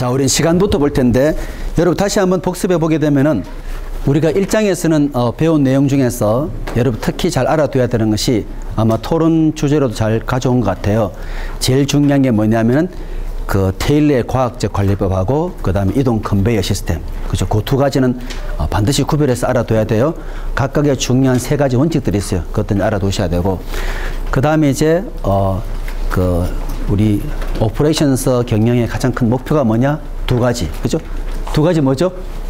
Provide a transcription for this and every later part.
자, 우린 시간부터 볼 텐데, 여러분 다시 한번 복습해 보게 되면은 우리가 1장에서는 배운 내용 중에서 여러분 특히 잘 알아둬야 되는 것이 아마 토론 주제로도 잘 가져온 것 같아요. 제일 중요한 게 뭐냐면은 그 테일러의 과학적 관리법하고 그 다음에 이동 컨베이어 시스템. 그죠? 그 두 가지는 반드시 구별해서 알아둬야 돼요. 각각의 중요한 세 가지 원칙들이 있어요. 그것들은 알아두셔야 되고. 그 다음에 이제, 우리 오퍼레이션서 경영의 가장 큰 목표가 뭐냐? 두 가지. 그죠? 두 가지 뭐죠?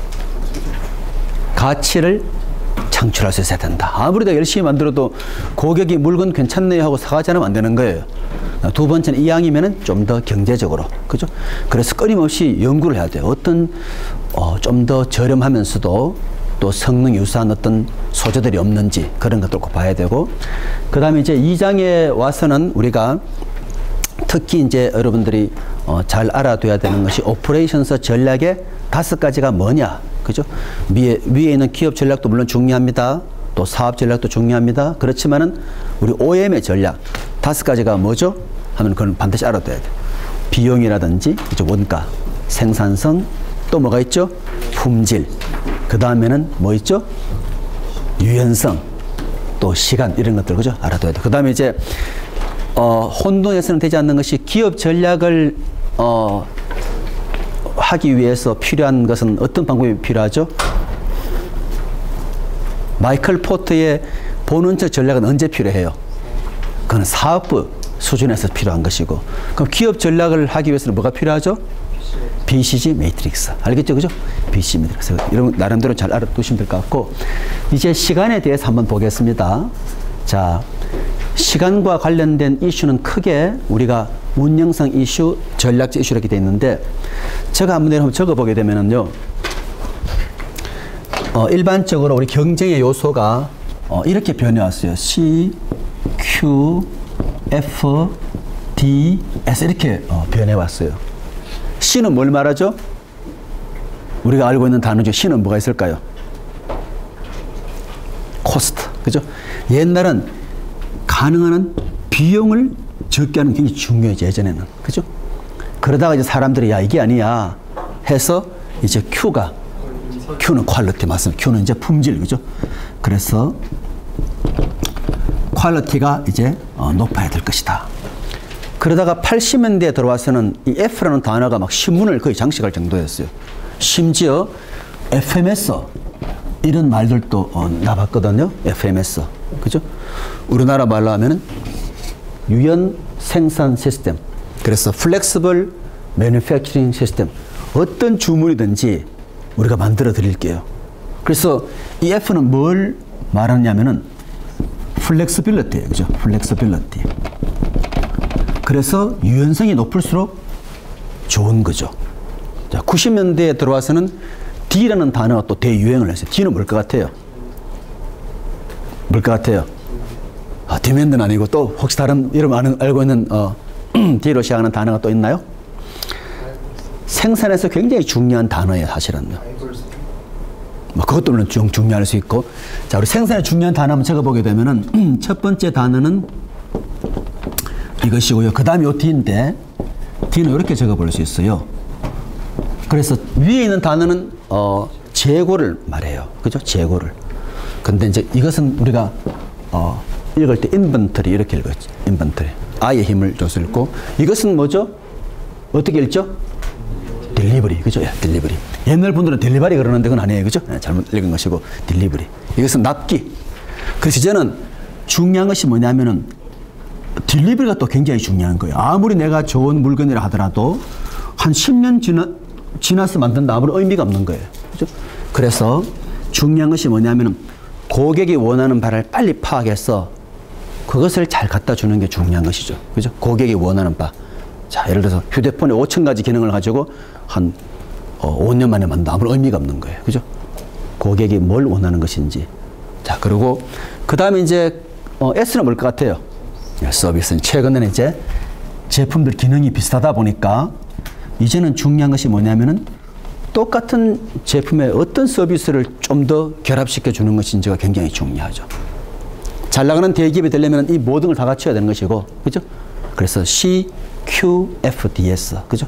가치를 창출할 수 있어야 된다. 아무리 더 열심히 만들어도 고객이 물건 괜찮네요 하고 사가지 않으면 안 되는 거예요. 두 번째는 이왕이면은 좀 더 경제적으로. 그죠? 그래서 끊임없이 연구를 해야 돼요. 어떤, 좀 더 저렴하면서도 또 성능 유사한 어떤 소재들이 없는지 그런 것도 꼭 봐야 되고. 그 다음에 이제 2장에 와서는 우리가 특히 이제 여러분들이 잘 알아둬야 되는 것이 오퍼레이션서 전략의 5가지가 뭐냐. 그죠? 위에 있는 기업 전략도 물론 중요합니다. 또 사업 전략도 중요합니다. 그렇지만은 우리 OM의 전략 5가지가 뭐죠? 하면 그건 반드시 알아둬야 돼요. 비용이라든지 그죠? 원가, 생산성, 또 뭐가 있죠? 품질. 그 다음에는 뭐 있죠? 유연성, 또 시간 이런 것들 그죠? 알아둬야 돼요. 그 다음에 이제 혼돈해서는 되지 않는 것이 기업 전략을 하기 위해서 필요한 것은 어떤 방법이 필요하죠? 마이클 포트의 본원적 전략은 언제 필요해요? 그건 사업부 수준에서 필요한 것이고, 그럼 기업 전략을 하기 위해서는 뭐가 필요하죠? BCG 매트릭스. 알겠죠? 그죠? BCG 매트릭스. 이런 나름대로 잘 알아두시면 될 것 같고, 이제 시간에 대해서 한번 보겠습니다. 자, 시간과 관련된 이슈는 크게 우리가 운영성 이슈, 전략적 이슈로 이렇게 되어 있는데, 제가 한번 적어보게 되면은요, 일반적으로 우리 경쟁의 요소가 이렇게 변해왔어요. C, Q, F, D, S 이렇게 변해왔어요. C는 뭘 말하죠? 우리가 알고 있는 단어 중 C는 뭐가 있을까요? 코스트. 그죠? 옛날은 가능한 한 비용을 적게 하는 게 굉장히 중요했죠, 예전에는. 그죠? 그러다가 이제 사람들이 야, 이게 아니야 해서 이제 Q는 퀄리티 맞습니다. Q는 이제 품질. 그죠? 그래서 퀄리티가 이제 높아야 될 것이다. 그러다가 80년대에 들어와서는 이 F라는 단어가 막 신문을 거의 장식할 정도였어요. 심지어 FMS 이런 말들도 나봤거든요. FMS. 그죠? 우리나라 말로 하면은 유연 생산 시스템. 그래서 플렉시블 매니팩처링 시스템. 어떤 주문이든지 우리가 만들어 드릴게요. 그래서 이 F는 뭘 말하냐면은 플렉시빌리티예요. 그죠? 플렉시빌리티. 그래서 유연성이 높을수록 좋은 거죠. 자, 90년대에 들어와서는 D라는 단어가 또 대유행을 했어요. D는 뭘 것 같아요? 뭘 것 같아요? 디맨드는 아니고 또 혹시 다른 여러분 알고 있는 D로 시작하는 단어가 또 있나요? 생산에서 굉장히 중요한 단어예요, 사실은요. 뭐 그것도 물론 중요할 수 있고. 자, 우리 생산에 중요한 단어 한번 적어보게 되면은 첫 번째 단어는 이것이고요. 그 다음에 요 D인데 D는 이렇게 적어볼 수 있어요. 그래서 위에 있는 단어는 재고를 말해요. 그죠? 재고를. 근데 이제 이것은 우리가 읽을 때 인벤터리 이렇게 읽었죠. 인벤터리. 아의 힘을 줘서 읽고, 이것은 뭐죠? 어떻게 읽죠? 딜리버리. 그죠? 예, 딜리버리. 옛날 분들은 딜리버리 그러는데 그건 아니에요. 그죠? 예, 잘못 읽은 것이고, 딜리버리. 이것은 납기. 그래서 저는 중요한 것이 뭐냐면은 딜리버리가 또 굉장히 중요한 거예요. 아무리 내가 좋은 물건이라 하더라도 한 10년 지나서 만든다 아무런 의미가 없는 거예요. 그죠? 그래서 중요한 것이 뭐냐면은 고객이 원하는 바를 빨리 파악해서 그것을 잘 갖다 주는 게 중요한 것이죠. 그죠? 고객이 원하는 바. 자, 예를 들어서 휴대폰에 5,000가지 기능을 가지고 한 5년 만에 만든다 아무런 의미가 없는 거예요. 그죠? 고객이 뭘 원하는 것인지. 자, 그리고 그 다음에 이제 S는 뭘 것 같아요? 서비스는 최근에는 이제 제품들 기능이 비슷하다 보니까 이제는 중요한 것이 뭐냐면은 똑같은 제품에 어떤 서비스를 좀 더 결합시켜 주는 것인지가 굉장히 중요하죠. 잘 나가는 대기업이 되려면 이 모든 걸 다 갖춰야 되는 것이고, 그죠? 그래서 C, Q, F, D, S, 그죠?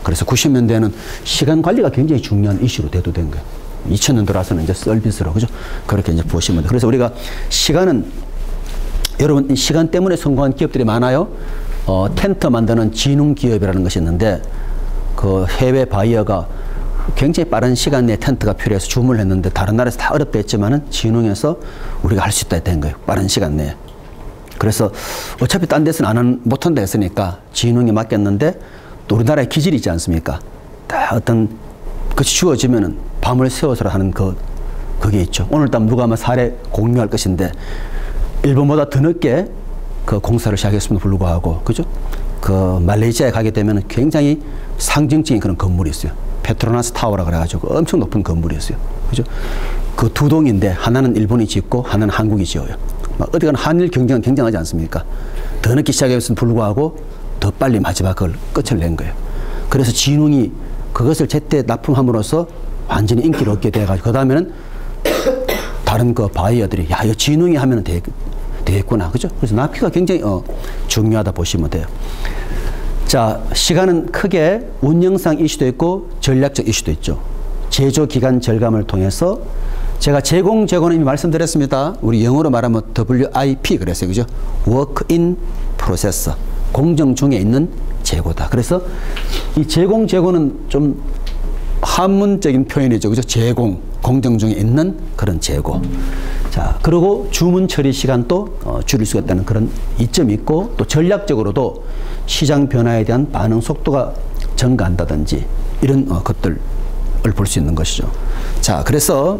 그래서 90년대에는 시간 관리가 굉장히 중요한 이슈로 대두된 거예요. 2000년 들어와서는 이제 서비스로, 그죠? 그렇게 이제 보시면 돼요. 그래서 우리가 시간은, 여러분, 이 시간 때문에 성공한 기업들이 많아요. 텐트 만드는 진흥 기업이라는 것이 있는데, 그 해외 바이어가 굉장히 빠른 시간 내에 텐트가 필요해서 주문을 했는데, 다른 나라에서 다 어렵다 했지만은 진흥에서 우리가 할 수 있다 된 거예요. 빠른 시간 내에. 그래서 어차피 딴 데서는 못한다 했으니까 진흥에 맡겼는데, 또 우리나라에 기질이 있지 않습니까? 다 어떤 것이 주어지면은 밤을 새워서 하는 그게 있죠. 오늘 딱 누가 아마 사례 공유할 것인데, 일본보다 더 늦게 그 공사를 시작했음에도 불구하고, 그죠? 그 말레이시아에 가게 되면 굉장히 상징적인 그런 건물이 있어요. 페트로나스 타워라 그래가지고 엄청 높은 건물이었어요. 그죠? 그 두 동인데 하나는 일본이 짓고 하나는 한국이 지어요. 막 어디 가나 한일 경쟁은 굉장하지 않습니까? 더 늦게 시작했음에도 불구하고 더 빨리 마지막 그걸 끝을 낸 거예요. 그래서 진흥이 그것을 제때 납품함으로써 완전히 인기를 얻게 돼가지고, 그 다음에는 다른 그 바이어들이, 야, 이거 진흥이 하면 되겠구나. 그죠? 그래서 납기가 굉장히 중요하다 보시면 돼요. 자, 시간은 크게 운영상 이슈도 있고 전략적 이슈도 있죠. 제조 기간 절감을 통해서, 제가 제공은 이미 말씀드렸습니다. 우리 영어로 말하면 WIP 그랬어요. 그죠? Work in Process. 공정 중에 있는 재고다. 그래서 이 재고는 좀 한문적인 표현이죠. 그죠? 제공, 공정 중에 있는 그런 재고. 자, 그리고 주문 처리 시간도 줄일 수가 있다는 그런 이점이 있고, 또 전략적으로도 시장 변화에 대한 반응 속도가 증가한다든지 이런 것들을 볼 수 있는 것이죠. 자, 그래서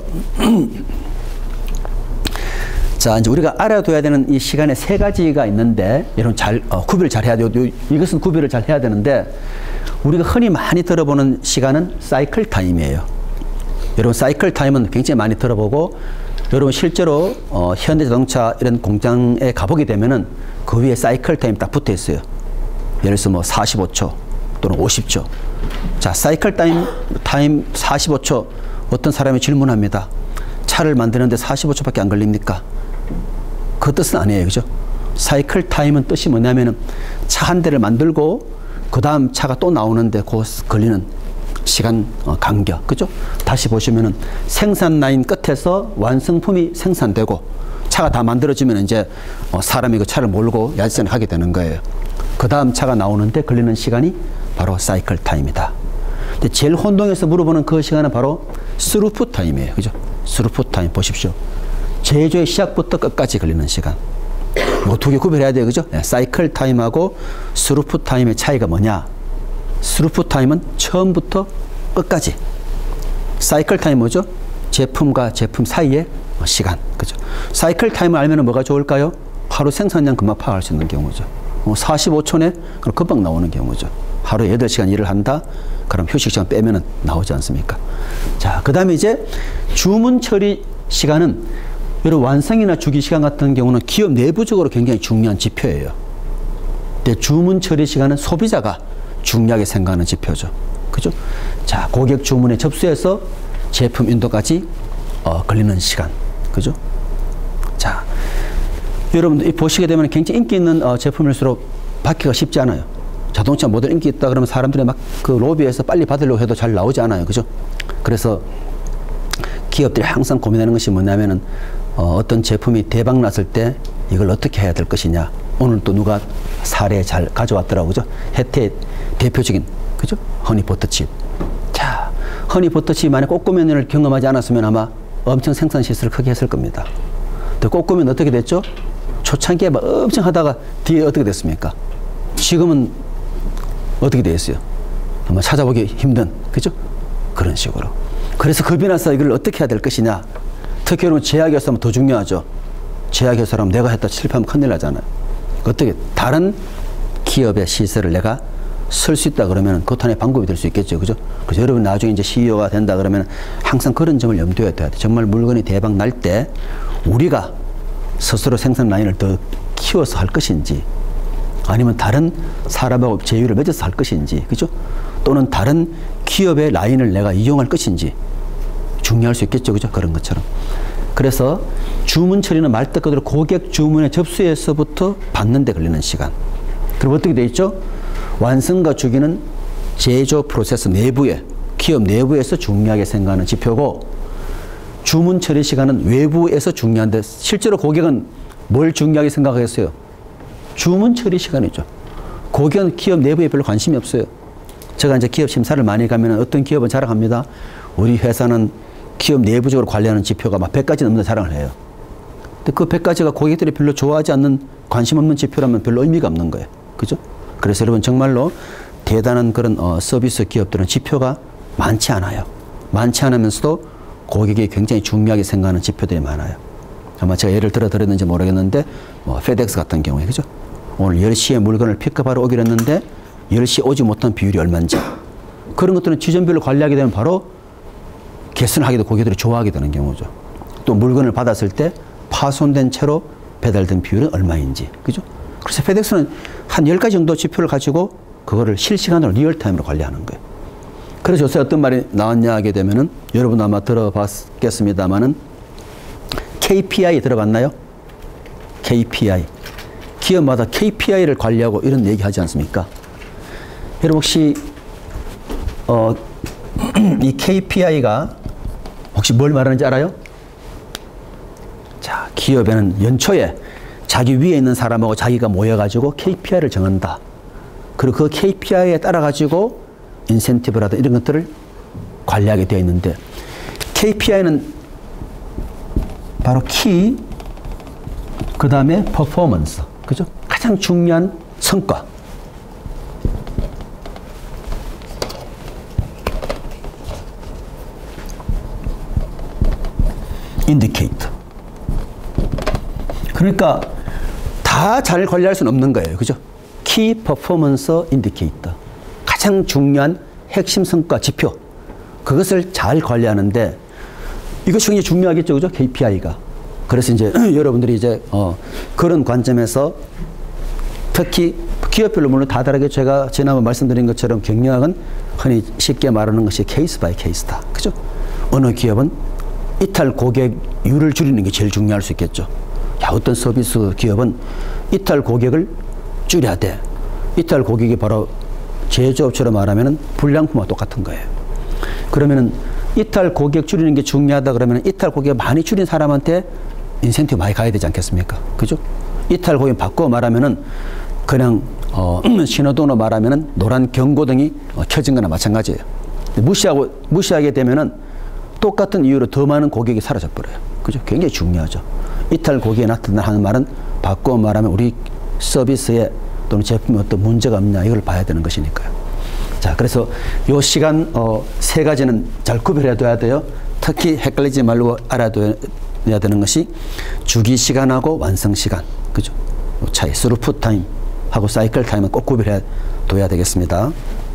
자, 이제 우리가 알아둬야 되는 이 시간에 세 가지가 있는데, 여러분 구별을 잘 해야 돼요. 이것은 구별을 잘 해야 되는데, 우리가 흔히 많이 들어보는 시간은 사이클 타임이에요. 여러분, 사이클 타임은 굉장히 많이 들어보고, 여러분 실제로 현대자동차 이런 공장에 가보게 되면은 그 위에 사이클 타임 딱 붙어 있어요. 예를 들어서 뭐 45초 또는 50초. 자, 사이클 타임 45초. 어떤 사람이 질문합니다. 차를 만드는데 45초밖에 안 걸립니까? 그 뜻은 아니에요. 그죠? 사이클 타임은 뜻이 뭐냐면은 차 한 대를 만들고 그 다음 차가 또 나오는데 그 걸리는 시간 간격. 그죠? 다시 보시면은 생산 라인 끝에서 완성품이 생산되고 차가 다 만들어지면 이제 사람이 그 차를 몰고 야지선에 가게 되는 거예요. 그 다음 차가 나오는데 걸리는 시간이 바로 사이클 타임이다. 근데 제일 혼동해서 물어보는 그 시간은 바로 스루풋 타임이에요. 그죠? 스루풋 타임 보십시오. 제조의 시작부터 끝까지 걸리는 시간. 뭐 두 개 구별해야 돼요. 그죠? 네, 사이클 타임하고 스루풋 타임의 차이가 뭐냐? 스루풋 타임은 처음부터 끝까지. 사이클 타임 뭐죠? 제품과 제품 사이의 시간. 그죠? 사이클 타임을 알면 뭐가 좋을까요? 하루 생산량 금방 파악할 수 있는 경우죠. 45초 내 그럼 금방 나오는 경우죠. 하루에 8시간 일을 한다? 그럼 휴식 시간 빼면은 나오지 않습니까? 자, 그 다음에 이제 주문 처리 시간은, 여러분 완성이나 주기 시간 같은 경우는 기업 내부적으로 굉장히 중요한 지표예요. 근데 주문 처리 시간은 소비자가 중요하게 생각하는 지표죠. 그죠? 자, 고객 주문에 접수해서 제품 인도까지 걸리는 시간. 그죠? 자, 여러분들 보시게 되면 굉장히 인기 있는 제품일수록 받기가 쉽지 않아요. 자동차 모델 인기 있다 그러면 사람들이 막 그 로비에서 빨리 받으려고 해도 잘 나오지 않아요. 그죠? 그래서 기업들이 항상 고민하는 것이 뭐냐면은 어떤 제품이 대박 났을 때 이걸 어떻게 해야 될 것이냐. 오늘 또 누가 사례 잘 가져왔더라고요. 그죠? 혜태 대표적인, 그죠? 허니버터칩. 자, 허니버터칩이 만약 꼬꼬면을 경험하지 않았으면 아마 엄청 생산 시설을 크게 했을 겁니다. 근데 꼬꼬면 어떻게 됐죠? 초창기에 막 엄청 하다가 뒤에 어떻게 됐습니까? 지금은 어떻게 되었어요? 아마 찾아보기 힘든, 그죠? 그런 식으로. 그래서 겁이 나서 이걸 어떻게 해야 될 것이냐. 특히 여러분 제약회사면 더 중요하죠. 제약회사라면 내가 했다 실패하면 큰일 나잖아요. 어떻게 다른 기업의 시설을 내가 쓸 수 있다 그러면 그것 하나의 방법이 될 수 있겠죠. 그죠? 그래서 여러분 나중에 이제 CEO가 된다 그러면 항상 그런 점을 염두에 둬야 돼. 정말 물건이 대박 날 때 우리가 스스로 생산 라인을 더 키워서 할 것인지, 아니면 다른 사람하고 제휴를 맺어서 할 것인지, 그죠? 또는 다른 기업의 라인을 내가 이용할 것인지 중요할 수 있겠죠. 그죠? 그런 것처럼. 그래서 주문 처리는 말 그대로 고객 주문의 접수에서부터 받는 데 걸리는 시간. 그리고 어떻게 돼 있죠? 완성과 주기는 제조 프로세스 내부에, 기업 내부에서 중요하게 생각하는 지표고, 주문 처리 시간은 외부에서 중요한데 실제로 고객은 뭘 중요하게 생각하겠어요? 주문 처리 시간이죠. 고객은 기업 내부에 별로 관심이 없어요. 제가 이제 기업 심사를 많이 가면 어떤 기업은 자랑합니다. 우리 회사는 기업 내부적으로 관리하는 지표가 막 100가지 넘는 자랑을 해요. 근데 그 100가지가 고객들이 별로 좋아하지 않는, 관심 없는 지표라면 별로 의미가 없는 거예요. 그죠? 그래서 여러분 정말로 대단한 그런 서비스 기업들은 지표가 많지 않아요. 많지 않으면서도 고객이 굉장히 중요하게 생각하는 지표들이 많아요. 아마 제가 예를 들어 드렸는지 모르겠는데 뭐 페덱스 같은 경우에, 그죠? 오늘 10시에 물건을 픽업하러 오기로 했는데 10시에 오지 못한 비율이 얼마인지, 그런 것들은 지점별로 관리하게 되면 바로 개선하기도 고객들이 좋아하게 되는 경우죠. 또 물건을 받았을 때 파손된 채로 배달된 비율은 얼마인지, 그죠? 그래서 페덱스는 한 10가지 정도 지표를 가지고 그거를 실시간으로 리얼타임으로 관리하는 거예요. 그래서 요새 어떤 말이 나왔냐 하게 되면은, 여러분 아마 들어봤겠습니다만은 KPI 들어봤나요? KPI. 기업마다 KPI를 관리하고 이런 얘기 하지 않습니까? 여러분 혹시 이 KPI가 혹시 뭘 말하는지 알아요? 자, 기업에는 연초에 자기 위에 있는 사람하고 자기가 모여가지고 KPI를 정한다. 그리고 그 KPI에 따라가지고 인센티브라든 이런 것들을 관리하게 되어 있는데, KPI는 바로 키, 그 다음에 퍼포먼스, 그죠? 가장 중요한 성과. 인디케이터. 그러니까 다 잘 관리할 수는 없는 거예요. 그죠? 키, 퍼포먼스, 인디케이터. 가장 중요한 핵심 성과 지표. 그것을 잘 관리하는데 이것이 굉장히 중요하겠죠. 그죠? KPI가. 그래서 이제 여러분들이 이제 그런 관점에서 특히 기업별로 물론 다 다르게 제가 지난번 말씀드린 것처럼 경영학은 흔히 쉽게 말하는 것이 케이스 바이 케이스다. 그죠? 어느 기업은 이탈 고객률을 줄이는 게 제일 중요할 수 있겠죠. 야, 어떤 서비스 기업은 이탈 고객을 줄여야 돼. 이탈 고객이 바로 제조업처럼 말하면은 불량품과 똑같은 거예요. 그러면은 이탈 고객 줄이는 게 중요하다 그러면 이탈 고객 많이 줄인 사람한테 인센티브 많이 가야 되지 않겠습니까? 그죠? 이탈 고객 바꿔 말하면은 그냥 신호등으로 말하면은 노란 경고등이 켜진 거나 마찬가지예요. 무시하게 되면은 똑같은 이유로 더 많은 고객이 사라져 버려요. 그죠? 굉장히 중요하죠. 이탈 고객이 나타나는 말은 바꿔 말하면 우리 서비스에 또는 제품에 어떤 문제가 없냐 이걸 봐야 되는 것이니까요. 자, 그래서 요 시간 세 가지는 잘 구별해 둬야 돼요. 특히 헷갈리지 말고 알아둬야 되는 것이 주기 시간하고 완성 시간, 그죠? 요 차이, 스루풋 타임 하고 사이클 타임은 꼭 구별해 둬야 되겠습니다.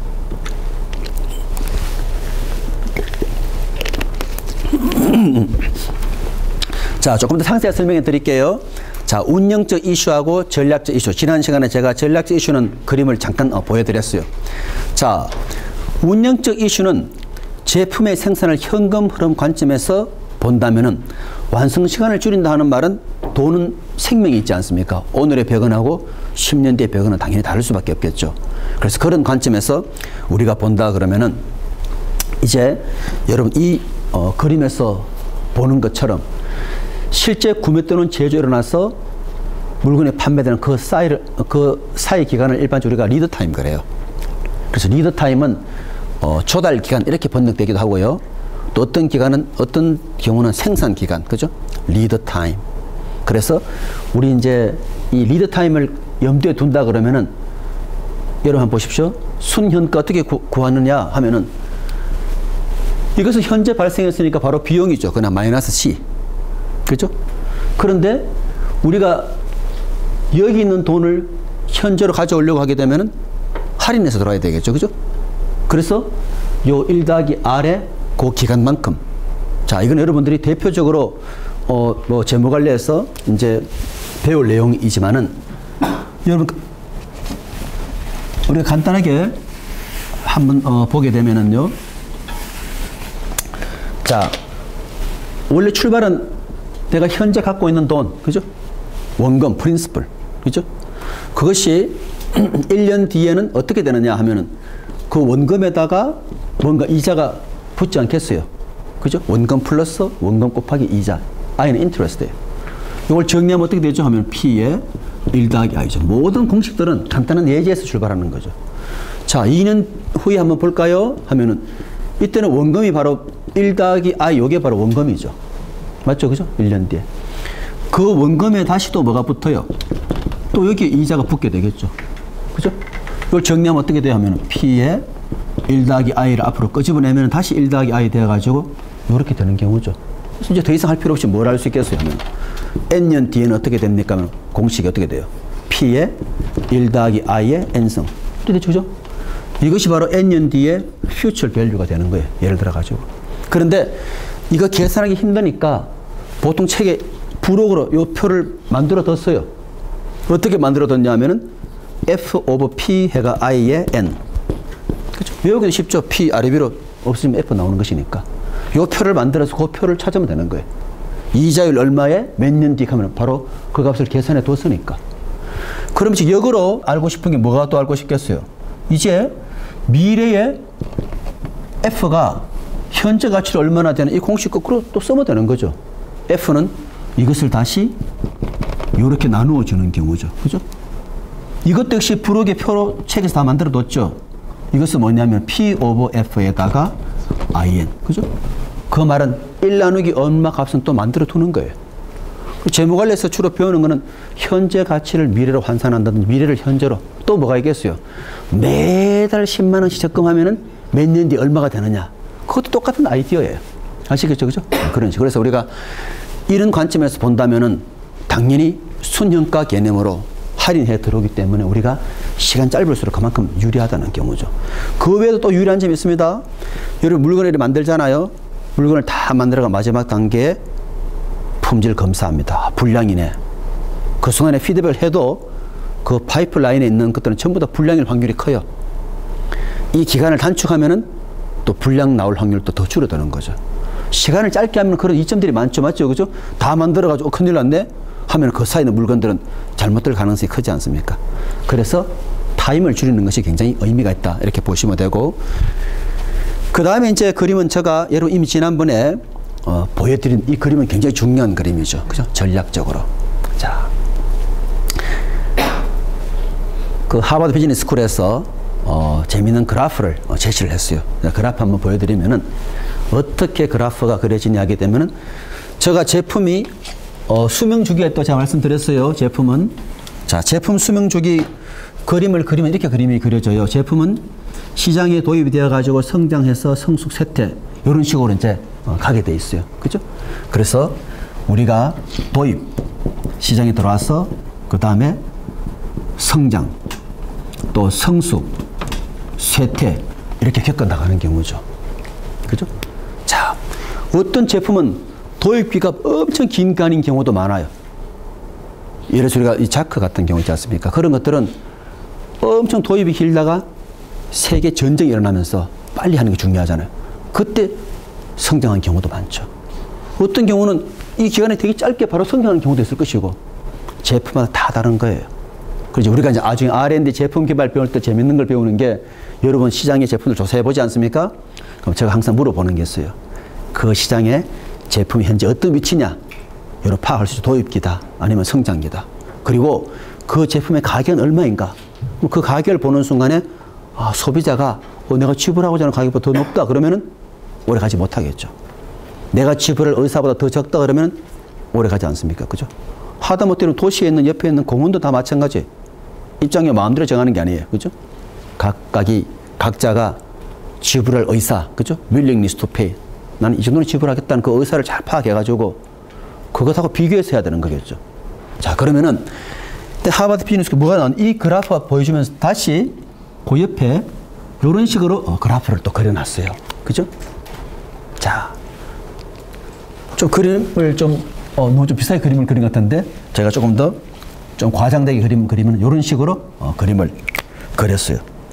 자, 조금 더 상세히 설명해 드릴게요. 자, 운영적 이슈하고 전략적 이슈. 지난 시간에 제가 전략적 이슈는 그림을 잠깐 보여드렸어요. 자, 운영적 이슈는 제품의 생산을 현금 흐름 관점에서 본다면은 완성 시간을 줄인다 하는 말은 돈은 생명이 있지 않습니까? 오늘의 100원하고 10년 뒤의 100원은 당연히 다를 수밖에 없겠죠. 그래서 그런 관점에서 우리가 본다 그러면은 이제 여러분 이 그림에서 보는 것처럼 실제 구매 또는 제조 일어나서 물건이 판매되는 그 사이 기간을 일반적으로 우리가 리드 타임 그래요. 그래서 리드 타임은 조달 기간 이렇게 번역되기도 하고요. 또 어떤 기간은 어떤 경우는 생산 기간, 그죠? 리드 타임. 그래서 우리 이제 이 리드 타임을 염두에 둔다 그러면은 여러분 한번 보십시오. 순현가 어떻게 구하느냐 하면은 이것은 현재 발생했으니까 바로 비용이죠. 그냥 마이너스 C. 그죠? 그런데 우리가 여기 있는 돈을 현재로 가져오려고 하게 되면은 할인해서 들어와야 되겠죠. 그죠? 그래서 요 1 더하기 R의 그 기간만큼. 자, 이건 여러분들이 대표적으로 뭐 재무 관리에서 이제 배울 내용이지만은 여러분 우리가 간단하게 한번 보게 되면은요. 자, 원래 출발은 내가 현재 갖고 있는 돈, 그죠? 원금, 프린시플, 그죠? 그것이 1년 뒤에는 어떻게 되느냐 하면은 그 원금에다가 뭔가 이자가 붙지 않겠어요. 그죠? 원금 플러스 원금 곱하기 이자. I는 인트레스트예요. 이걸 정리하면 어떻게 되죠? 하면 P의 1 더하기 I죠. 모든 공식들은 간단한 예제에서 출발하는 거죠. 자, 2년 후에 한번 볼까요? 하면은 이때는 원금이 바로 1 더하기 I, 요게 바로 원금이죠. 맞죠? 그죠? 1년 뒤에. 그 원금에 다시 또 뭐가 붙어요? 또 여기 이자가 붙게 되겠죠. 그죠? 이걸 정리하면 어떻게 돼요? 하면 P의 1 더하기 I를 앞으로 끄집어내면 다시 1 더하기 I 돼가지고 이렇게 되는 경우죠. 그래서 이제 더 이상 할 필요 없이 뭘 할 수 있겠어요? 하면 N년 뒤에는 어떻게 됩니까? 하면 공식이 어떻게 돼요? P의 1 더하기 I의 N승. 어떻게 되죠? 이것이 바로 N년 뒤에 future value가 되는 거예요. 예를 들어가지고. 그런데 이거 계산하기 힘드니까 보통 책에 부록으로 이 표를 만들어 뒀어요. 어떻게 만들어 뒀냐 하면은 F 오브 P 해가 I의 N. 그렇죠? 외우기는 쉽죠. P 아래 위로 없으면 F 나오는 것이니까. 이 표를 만들어서 그 표를 찾으면 되는 거예요. 이자율 얼마에 몇 년 뒤 하면 바로 그 값을 계산해 뒀으니까. 그럼 이제 역으로 알고 싶은 게 뭐가 또 알고 싶겠어요? 이제 미래에 F가 현재 가치로 얼마나 되는 이 공식 거꾸로 또 쓰면 되는 거죠. F는 이것을 다시 이렇게 나누어 주는 경우죠. 그죠? 이것도 역시 부록의 표로 책에서 다 만들어 뒀죠. 이것은 뭐냐면 P 오버 F에다가 IN. 그죠? 그 말은 1 나누기 얼마 값은 또 만들어 두는 거예요. 재무관리에서 주로 배우는 거는 현재 가치를 미래로 환산한다든지 미래를 현재로. 또 뭐가 있겠어요? 매달 10만 원씩 적금하면은 몇 년 뒤 얼마가 되느냐. 그것도 똑같은 아이디어예요. 아시겠죠? 그죠? 그런 식으로. 그래서 우리가 이런 관점에서 본다면은 당연히 순형가 개념으로 할인해 들어오기 때문에 우리가 시간 짧을수록 그만큼 유리하다는 경우죠. 그 외에도 또 유리한 점이 있습니다. 여러분 물건을 만들잖아요. 물건을 다 만들어가 마지막 단계에 품질 검사합니다. 불량이네. 그 순간에 피드백을 해도 그 파이프라인에 있는 것들은 전부 다 불량일 확률이 커요. 이 기간을 단축하면은 또 불량 나올 확률도 더 줄어드는 거죠. 시간을 짧게 하면 그런 이점들이 많죠. 맞죠? 그죠? 다 만들어가지고 큰일 났네? 하면 그 사이에 있는 물건들은 잘못될 가능성이 크지 않습니까? 그래서 타임을 줄이는 것이 굉장히 의미가 있다. 이렇게 보시면 되고. 그 다음에 이제 그림은 제가 여러분 이미 지난번에 보여드린 이 그림은 굉장히 중요한 그림이죠. 그죠? 전략적으로. 자. 그 하버드 비즈니스 스쿨에서 재미있는 그래프를 제시를 했어요. 그래프 한번 보여드리면은 어떻게 그래프가 그려지냐 하게 되면은 제가 제품이 수명 주기에 또 제가 말씀드렸어요. 제품은 자 제품 수명 주기 그림을 그리면 이렇게 그림이 그려져요. 제품은 시장에 도입이 되어 가지고 성장해서 성숙 쇠퇴 이런 식으로 이제 가게 돼 있어요. 그죠? 그래서 우리가 도입 시장에 들어와서 그 다음에 성장 또 성숙 쇠퇴 이렇게 겪어 나가는 경우죠. 그죠? 자, 어떤 제품은 도입기가 엄청 긴 간인 경우도 많아요. 예를 들어 우리가 이 자크 같은 경우 있지 않습니까? 그런 것들은 엄청 도입이 길다가 세계 전쟁이 일어나면서 빨리 하는 게 중요하잖아요. 그때 성장한 경우도 많죠. 어떤 경우는 이 기간에 되게 짧게 바로 성장하는 경우도 있을 것이고 제품마다 다 다른 거예요. 그래서 우리가 이제 나중에 R&D 제품 개발 배울 때 재밌는 걸 배우는 게 여러분 시장의 제품을 조사해 보지 않습니까? 그럼 제가 항상 물어보는 게 있어요. 그 시장에 제품이 현재 어떤 위치냐? 여러분 파악할 수 있죠. 도입기다 아니면 성장기다. 그리고 그 제품의 가격은 얼마인가? 그 가격을 보는 순간에 아, 소비자가 내가 지불하고자 하는 가격보다 더 높다 그러면은 오래 가지 못하겠죠. 내가 지불할 의사보다 더 적다 그러면 오래 가지 않습니까? 그죠? 하다못해 도시에 있는 옆에 있는 공원도 다 마찬가지. 입장료 마음대로 정하는 게 아니에요. 그죠? 각자가 지불할 의사, 그죠? willingness to pay. 나는 이 정도는 지불하겠다는 그 의사를 잘 파악해가지고 그것하고 비교해서 해야 되는 거겠죠. 자, 그러면은 하버드 비즈니스 뭐가 나온 이 그래프가 보여주면서 다시 그 옆에 이런 식으로 그래프를 또 그려놨어요. 그죠? 자, 좀 그림을 너무 좀 비싸게 그림을 그린 것 같은데 제가 조금 더 좀 과장되게 그림을 그리면 이런 식으로 그림을 그렸어요.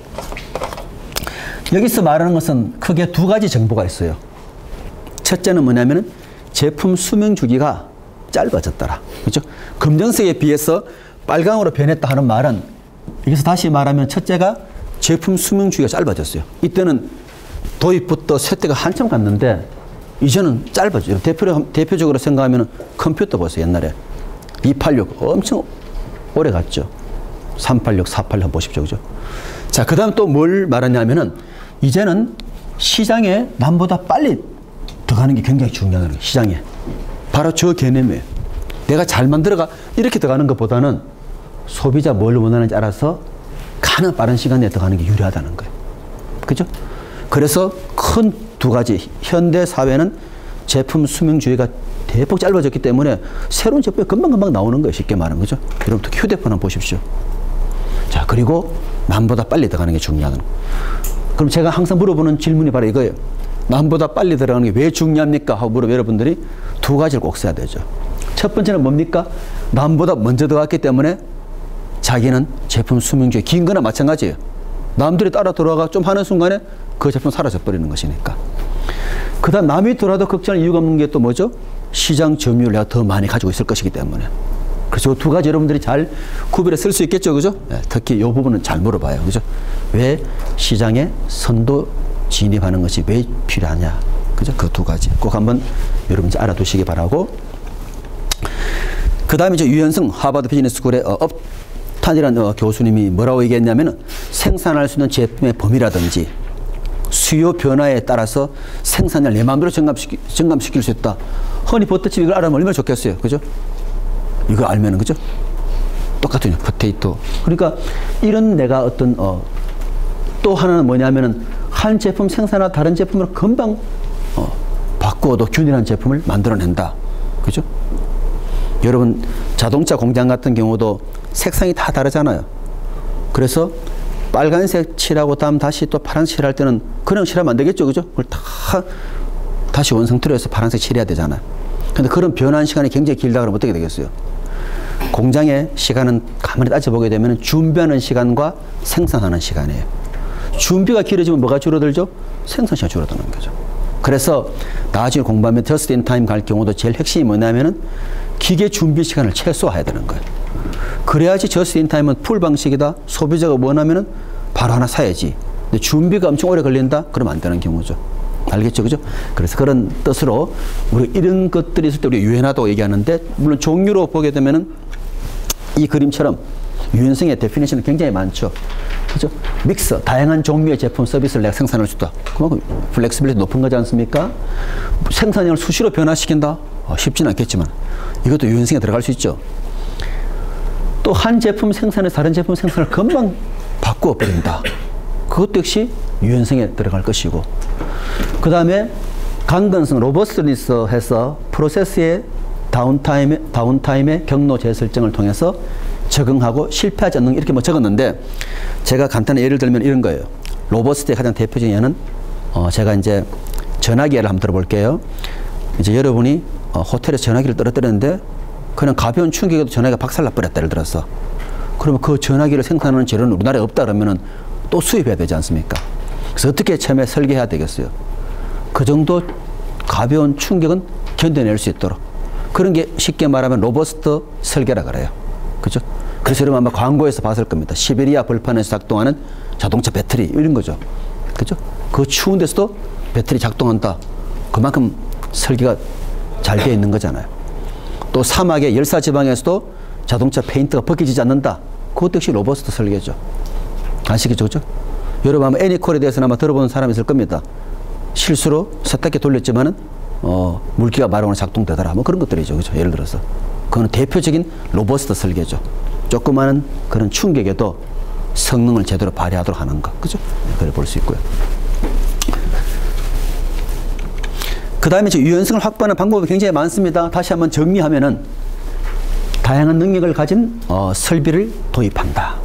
여기서 말하는 것은 크게 두 가지 정보가 있어요. 첫째는 뭐냐면은 제품 수명 주기가 짧아졌더라. 그렇죠? 검정색에 비해서 빨강으로 변했다 하는 말은 여기서 다시 말하면 첫째가 제품 수명 주기가 짧아졌어요. 이때는 도입부터 세대가 한참 갔는데 이제는 짧아져요. 대표적으로 생각하면 컴퓨터 보세요. 옛날에 286 엄청 오래 갔죠. 386, 486 한번 보십시오. 그죠? 자, 그 다음 또 뭘 말하냐면은 이제는 시장에 남보다 빨리 들어가는 게 굉장히 중요한 거예요. 시장에. 바로 저 개념이에요. 내가 잘 만들어가 이렇게 들어가는 것보다는 소비자 뭘 원하는지 알아서 가능 빠른 시간 내에 들어가는 게 유리하다는 거예요. 그죠? 그래서 큰 두 가지. 현대 사회는 제품 수명주의가 대폭 짧아졌기 때문에 새로운 제품이 금방금방 나오는 거예요. 쉽게 말하면. 그죠? 여러분 특히 휴대폰 한번 보십시오. 자, 그리고 남보다 빨리 들어가는 게 중요한 거예요. 그럼 제가 항상 물어보는 질문이 바로 이거예요. 남보다 빨리 들어가는 게 왜 중요합니까? 하고 물어보면 여러분들이 두 가지를 꼭 써야 되죠. 첫 번째는 뭡니까? 남보다 먼저 들어갔기 때문에 자기는 제품 수명주의 긴 거나 마찬가지예요. 남들이 따라 들어가 좀 하는 순간에 그 제품 사라져 버리는 것이니까. 그 다음 남이 들어와도 걱정할 이유가 없는 게 또 뭐죠? 시장 점유율을 내가 더 많이 가지고 있을 것이기 때문에. 그래서 두 가지 여러분들이 잘 구별해 쓸 수 있겠죠. 그죠? 네, 특히 이 부분은 잘 물어봐요. 그죠? 왜 시장에 선도 진입하는 것이 왜 필요하냐. 그죠? 그 두 가지. 꼭 한번 여러분 알아두시기 바라고. 그 다음에 이제 유현승 하버드 비즈니스 스쿨의 업탄이라는 교수님이 뭐라고 얘기했냐면은 생산할 수 있는 제품의 범위라든지 수요 변화에 따라서 생산량을 내 마음대로 증감시킬 수 있다. 허니버터칩 이걸 알아면 얼마나 좋겠어요. 그죠? 이거 알면은, 그죠? 똑같은 포테이토. 그러니까 이런 내가 어떤, 또 하나는 뭐냐면은 한 제품 생산하고 다른 제품으로 금방, 바꾸어도 균일한 제품을 만들어낸다. 그죠? 여러분, 자동차 공장 같은 경우도 색상이 다 다르잖아요. 그래서 빨간색 칠하고 다시 또 파란색 칠할 때는 그냥 칠하면 안 되겠죠. 그죠? 그걸 다시 원상태로 해서 파란색 칠해야 되잖아요. 근데 그런 변환 시간이 굉장히 길다 그러면 어떻게 되겠어요? 공장의 시간은 가만히 따져보게 되면 준비하는 시간과 생산하는 시간이에요. 준비가 길어지면 뭐가 줄어들죠? 생산 시간이 줄어드는 거죠. 그래서 나중에 공부하면 just in time 갈 경우도 제일 핵심이 뭐냐면은 기계 준비 시간을 최소화해야 되는 거예요. 그래야지 just in time은 풀 방식이다. 소비자가 원하면은 바로 하나 사야지. 근데 준비가 엄청 오래 걸린다? 그러면 안 되는 경우죠. 알겠죠? 그죠? 그래서 그런 뜻으로 우리 이런 것들이 있을 때 우리 유연하다고 얘기하는데, 물론 종류로 보게 되면은 이 그림처럼 유연성의 데피니션은 굉장히 많죠. 그죠? 믹서, 다양한 종류의 제품 서비스를 내가 생산할 수 있다. 그만큼 플렉시빌리티 높은 거지 않습니까? 생산량을 수시로 변화시킨다? 쉽지는 않겠지만 이것도 유연성에 들어갈 수 있죠. 또 한 제품 생산에서 다른 제품 생산을 금방 바꾸어 버린다. 그것도 역시 유연성에 들어갈 것이고, 그 다음에 강건성, 로버스트니스 해서 프로세스의 다운타임의 경로 재설정을 통해서 적응하고 실패하지 않는, 이렇게 뭐 적었는데, 제가 간단히 예를 들면 이런 거예요. 로버스트의 가장 대표적인 예는 제가 이제 전화기 예를 한번 들어볼게요. 이제 여러분이 호텔에서 전화기를 떨어뜨렸는데 그냥 가벼운 충격에도 전화기가 박살나 버렸다, 예를 들어서. 그러면 그 전화기를 생산하는 재료는 우리나라에 없다 그러면은 또 수입해야 되지 않습니까? 그래서 어떻게 처음에 설계해야 되겠어요? 그 정도 가벼운 충격은 견뎌낼 수 있도록. 그런 게 쉽게 말하면 로버스트 설계라 그래요. 그죠? 그래서 여러분 아마 광고에서 봤을 겁니다. 시베리아 벌판에서 작동하는 자동차 배터리, 이런 거죠. 그죠? 그 추운 데서도 배터리 작동한다. 그만큼 설계가 잘 되어 있는 거잖아요. 또 사막의 열사지방에서도 자동차 페인트가 벗겨지지 않는다. 그것도 역시 로버스트 설계죠. 아시겠죠? 그죠? 여러분 아마 애니콜에 대해서는 아마 들어본 사람이 있을 겁니다. 실수로 세탁기 돌렸지만은 물기가 마르거나 작동되더라. 뭐 그런 것들이죠. 그죠? 예를 들어서. 그거는 대표적인 로버스트 설계죠. 조그마한 그런 충격에도 성능을 제대로 발휘하도록 하는 것. 그죠? 그래 볼 수 있고요. 그 다음에 유연성을 확보하는 방법이 굉장히 많습니다. 다시 한번 정리하면은 다양한 능력을 가진 설비를 도입한다.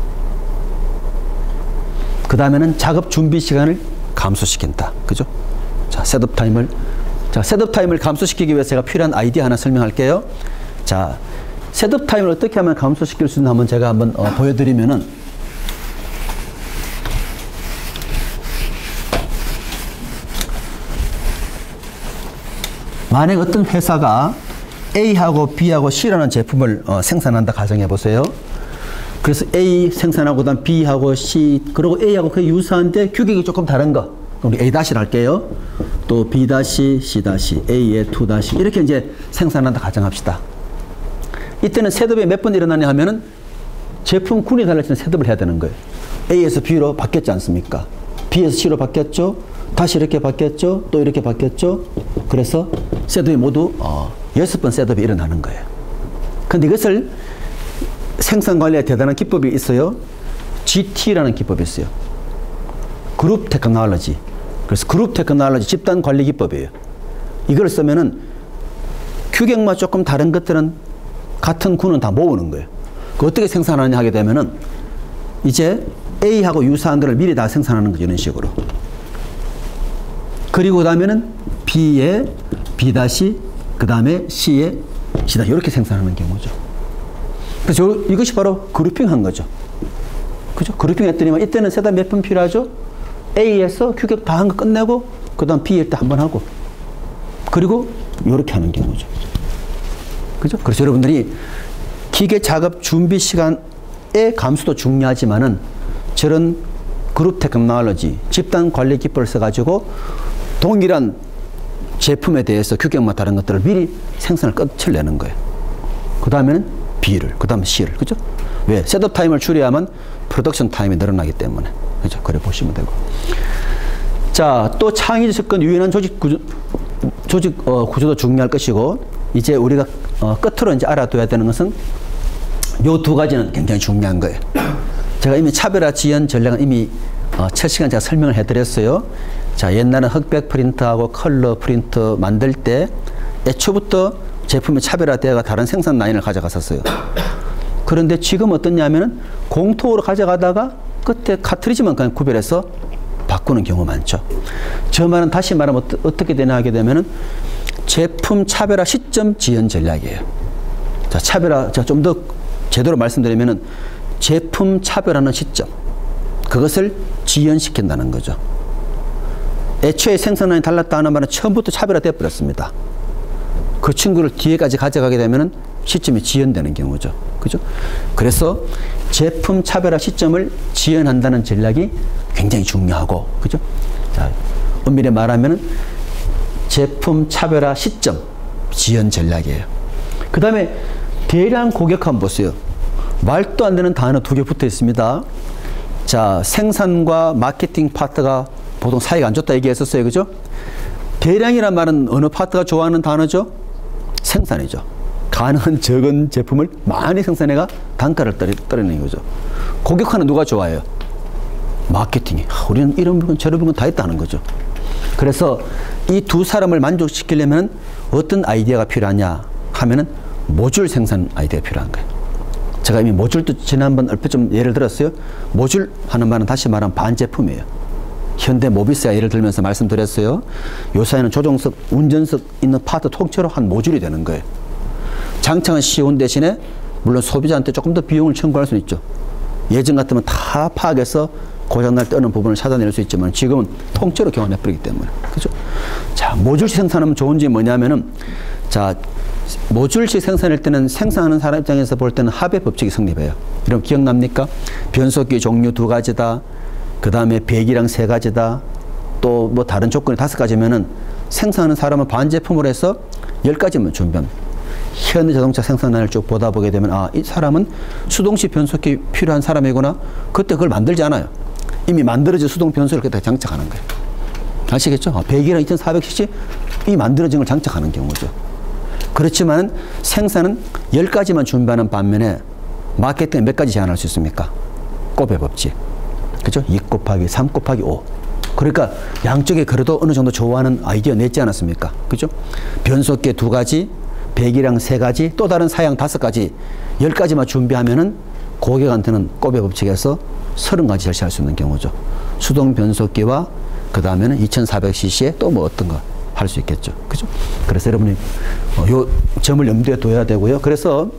그 다음에는 작업 준비 시간을 감소시킨다. 그죠? 자, 셋업 타임을 감소시키기 위해서 제가 필요한 아이디어 하나 설명할게요. 자, 셋업 타임을 어떻게 하면 감소시킬 수 있나 한번 제가 한번 보여드리면은, 만약 어떤 회사가 A하고 B하고 C라는 제품을 생산한다 가정해 보세요. 그래서 A 생산하고 그다음 B하고 C 그리고 A하고 거의 유사한데 규격이 조금 다른 거. 우리 A 다시를 할게요. 또 B 다시, C 다시, A에 2 다시 이렇게 이제 생산한다 가정합시다. 이때는 셋업이 몇 번 일어나냐 하면은 제품 군이 달라지는 셋업을 해야 되는 거예요. A에서 B로 바뀌었지 않습니까? B에서 C로 바뀌었죠. 다시 이렇게 바뀌었죠. 또 이렇게 바뀌었죠. 그래서 셋업이 모두 6번 셋업이 일어나는 거예요. 근데 이것을 생산 관리에 대단한 기법이 있어요. GT라는 기법이 있어요. 그룹 테크놀로지. 그래서 그룹 테크놀로지 집단 관리 기법이에요. 이걸 쓰면은 규격만 조금 다른 것들은 같은 군은 다 모으는 거예요. 그 어떻게 생산하느냐 하게 되면은 이제 A하고 유사한 것을 미리 다 생산하는 거죠. 이런 식으로. 그리고 그 다음에는 B에 B 다시, 그 다음에 C에 C 다시 이렇게 생산하는 경우죠. 그래서 이것이 바로 그룹핑 한 거죠. 그죠? 그룹핑 했더니만 이때는 세단 몇 번 필요하죠? A에서 규격 다 한 거 끝내고 그 다음 B일 때 한 번 하고 그리고 이렇게 하는 경우죠. 그죠? 그래서 여러분들이 기계 작업 준비 시간의 감수도 중요하지만은 저런 그룹 테크놀로지, 집단 관리 기법을 써가지고 동일한 제품에 대해서 규격만 다른 것들을 미리 생산을 끝을 내는 거예요. 그 다음에는 B를, 그 다음에 C를. 그죠? 왜? 셋업 타임을 줄여야만 프로덕션 타임이 늘어나기 때문에. 그죠? 그래 보시면 되고. 자, 또 창의 접근 유연한 조직 구조도 중요할 것이고, 이제 우리가 끝으로 이제 알아둬야 되는 것은 요 두 가지는 굉장히 중요한 거예요. 제가 이미 차별화 지연 전략은 이미 첫 시간 제가 설명을 해드렸어요. 자, 옛날은 흑백 프린트하고 컬러 프린트 만들 때 애초부터 제품의 차별화되어가 다른 생산 라인을 가져갔었어요. 그런데 지금 어떻냐면은 공통으로 가져가다가 끝에 카트리지만 그냥 구별해서 바꾸는 경우 많죠. 저 말은 다시 말하면 어떻게 되냐 하게 되면은 제품 차별화 시점 지연 전략이에요. 자, 차별화, 자, 좀 더 제대로 말씀드리면은 제품 차별하는 시점. 그것을 지연시킨다는 거죠. 애초에 생산량이 달랐다 하는 말은 처음부터 차별화되어 버렸습니다. 그 친구를 뒤에까지 가져가게 되면은 시점이 지연되는 경우죠. 그죠? 그래서 제품 차별화 시점을 지연한다는 전략이 굉장히 중요하고, 그죠? 자, 엄밀히 말하면은 제품 차별화 시점 지연 전략이에요. 그 다음에 대량 고객화 한번 보세요. 말도 안 되는 단어 2개 붙어 있습니다. 자, 생산과 마케팅 파트가 보통 사이가 안 좋다 얘기했었어요. 그죠? 대량이란 말은 어느 파트가 좋아하는 단어죠? 생산이죠. 가능한 적은 제품을 많이 생산해가 단가를 떨어내는 거죠. 고객화는 누가 좋아해요? 마케팅이. 우리는 이런 물건 저런 물건 다 있다는 거죠. 그래서 이 두 사람을 만족시키려면 어떤 아이디어가 필요하냐 하면은 모듈 생산 아이디어가 필요한 거예요. 제가 이미 모듈도 지난번 얼핏 좀 예를 들었어요. 모듈 하는 말은 다시 말하면 반제품이에요. 현대 모비스가 예를 들면서 말씀드렸어요. 요새는 조종석, 운전석 있는 파트 통째로 한 모듈이 되는 거예요. 장착은 쉬운 대신에 물론 소비자한테 조금 더 비용을 청구할 수 있죠. 예전 같으면 다 파악해서 고장날 때 어느 부분을 찾아낼 수 있지만 지금은 통째로 교환해버리기 때문에. 그죠? 자, 모듈식 생산하면 좋은 점이 뭐냐면은, 자, 모듈식 생산할 때는 생산하는 사람 입장에서 볼 때는 합의 법칙이 성립해요. 여러분 기억납니까? 변속기 종류 2가지다. 그 다음에 배기량 3가지다. 또 뭐 다른 조건이 5가지면은 생산하는 사람은 반제품으로 해서 10가지만 준비합니다. 현대 자동차 생산량을 쭉 보다 보게 되면 아, 이 사람은 수동식 변속기 필요한 사람이구나. 그때 그걸 만들지 않아요. 이미 만들어진 수동 변속을 그때 장착하는 거예요. 아시겠죠? 배기량 2400cc 이 만들어진 걸 장착하는 경우죠. 그렇지만 생산은 10가지만 준비하는 반면에 마케팅에 몇 가지 제한할 수 있습니까? 곱의 법칙. 그죠? 2 곱하기 3 곱하기 5. 그러니까 양쪽에 그래도 어느 정도 좋아하는 아이디어 냈지 않았습니까? 그죠? 변속기 2가지, 배기량 3가지, 또 다른 사양 5가지, 10가지만 준비하면은 고객한테는 곱의 법칙에서 30가지 절차할 수 있는 경우죠. 수동 변속기와 그 다음에는 2400cc에 또 뭐 어떤 거 할 수 있겠죠. 그죠? 그래서 여러분이 요 점을 염두에 둬야 되고요. 그래서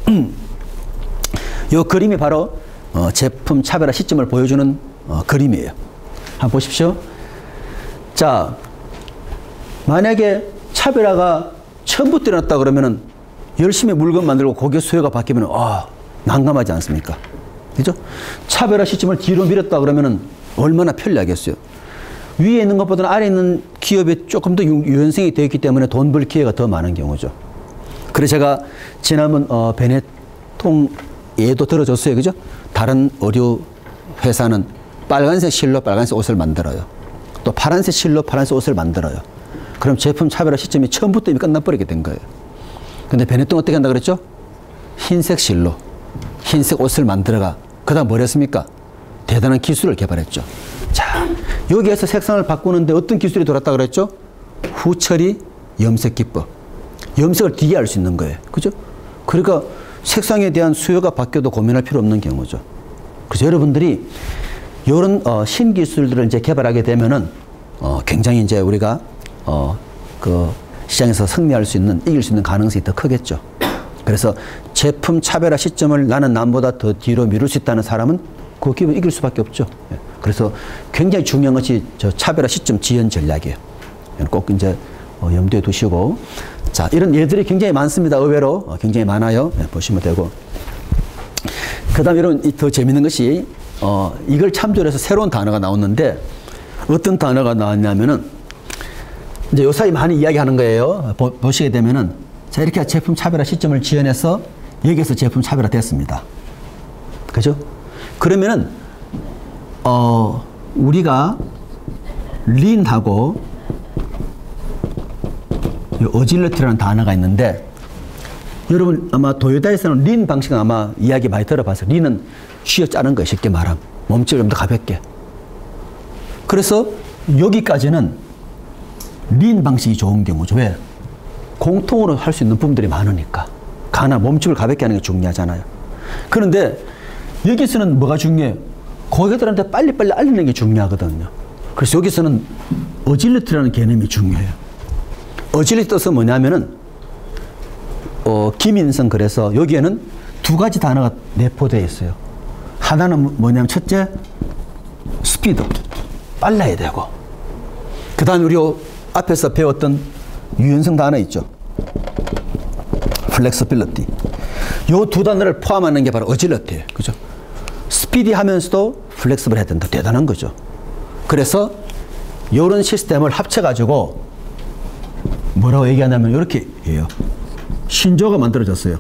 요 그림이 바로 제품 차별화 시점을 보여주는 그림이에요. 한번 보십시오. 자, 만약에 차별화가 처음부터 일어났다 그러면은 열심히 물건 만들고 고객 수요가 바뀌면 난감하지 않습니까? 그죠? 차별화 시점을 뒤로 밀었다 그러면은 얼마나 편리하겠어요. 위에 있는 것보다는 아래에 있는 기업이 조금 더 유연성이 되어 있기 때문에 돈 벌 기회가 더 많은 경우죠. 그래서 제가 지난번 베네통 예도 들어줬어요. 그죠? 다른 의류 회사는 빨간색 실로 빨간색 옷을 만들어요. 또 파란색 실로 파란색 옷을 만들어요. 그럼 제품 차별화 시점이 처음부터 이미 끝나버리게 된 거예요. 근데 베네통 어떻게 한다 그랬죠? 흰색 실로 흰색 옷을 만들어가 그 다음 뭘 했습니까? 대단한 기술을 개발했죠. 자, 여기에서 색상을 바꾸는데 어떤 기술이 돌았다 그랬죠? 후처리 염색 기법. 염색을 뒤에 할 수 있는 거예요. 그죠? 그러니까 색상에 대한 수요가 바뀌어도 고민할 필요 없는 경우죠. 그래서 여러분들이 이런 신기술들을 이제 개발하게 되면은 굉장히 이제 우리가 그 시장에서 승리할 수 있는, 이길 수 있는 가능성이 더 크겠죠. 그래서 제품 차별화 시점을 나는 남보다 더 뒤로 미룰 수 있다는 사람은 그 기업을 이길 수밖에 없죠. 그래서 굉장히 중요한 것이 저 차별화 시점 지연 전략이에요. 꼭 이제 염두에 두시고. 자, 이런 예들이 굉장히 많습니다. 의외로 굉장히 많아요. 보시면 되고. 그 다음에 여러분 더 재밌는 것이 이걸 참조를 해서 새로운 단어가 나왔는데 어떤 단어가 나왔냐면은 이제 요 사이 많이 이야기하는 거예요. 보시게 되면은 자, 이렇게 제품 차별화 시점을 지연해서 여기에서 제품 차별화 됐습니다. 그죠? 그러면은 우리가 린하고 어질러티라는 단어가 있는데 여러분 아마 도요타에서는 린 방식은 아마 이야기 많이 들어봤어요. 린은 쥐어 짜는 거예요. 쉽게 말하면. 몸집을 좀 더 가볍게. 그래서 여기까지는 린 방식이 좋은 경우죠. 왜? 공통으로 할 수 있는 부분들이 많으니까. 몸집을 가볍게 하는 게 중요하잖아요. 그런데 여기서는 뭐가 중요해요? 고객들한테 빨리빨리 알리는 게 중요하거든요. 그래서 여기서는 어질리티라는 개념이 중요해요. 어질리티 뜻은 뭐냐면은 김인성 그래서 여기에는 두 가지 단어가 내포되어 있어요. 하나는 뭐냐면 첫째 스피드, 빨라야 되고 그 다음에 우리 앞에서 배웠던 유연성 단어 있죠. 플렉서빌리티. 요 두 단어를 포함하는 게 바로 어질러티예요. 그죠? 스피디하면서도 플렉서블 해야 된다. 대단한 거죠. 그래서 요런 시스템을 합쳐가지고 뭐라고 얘기하냐면 이렇게 해요. 신조어가 만들어졌어요.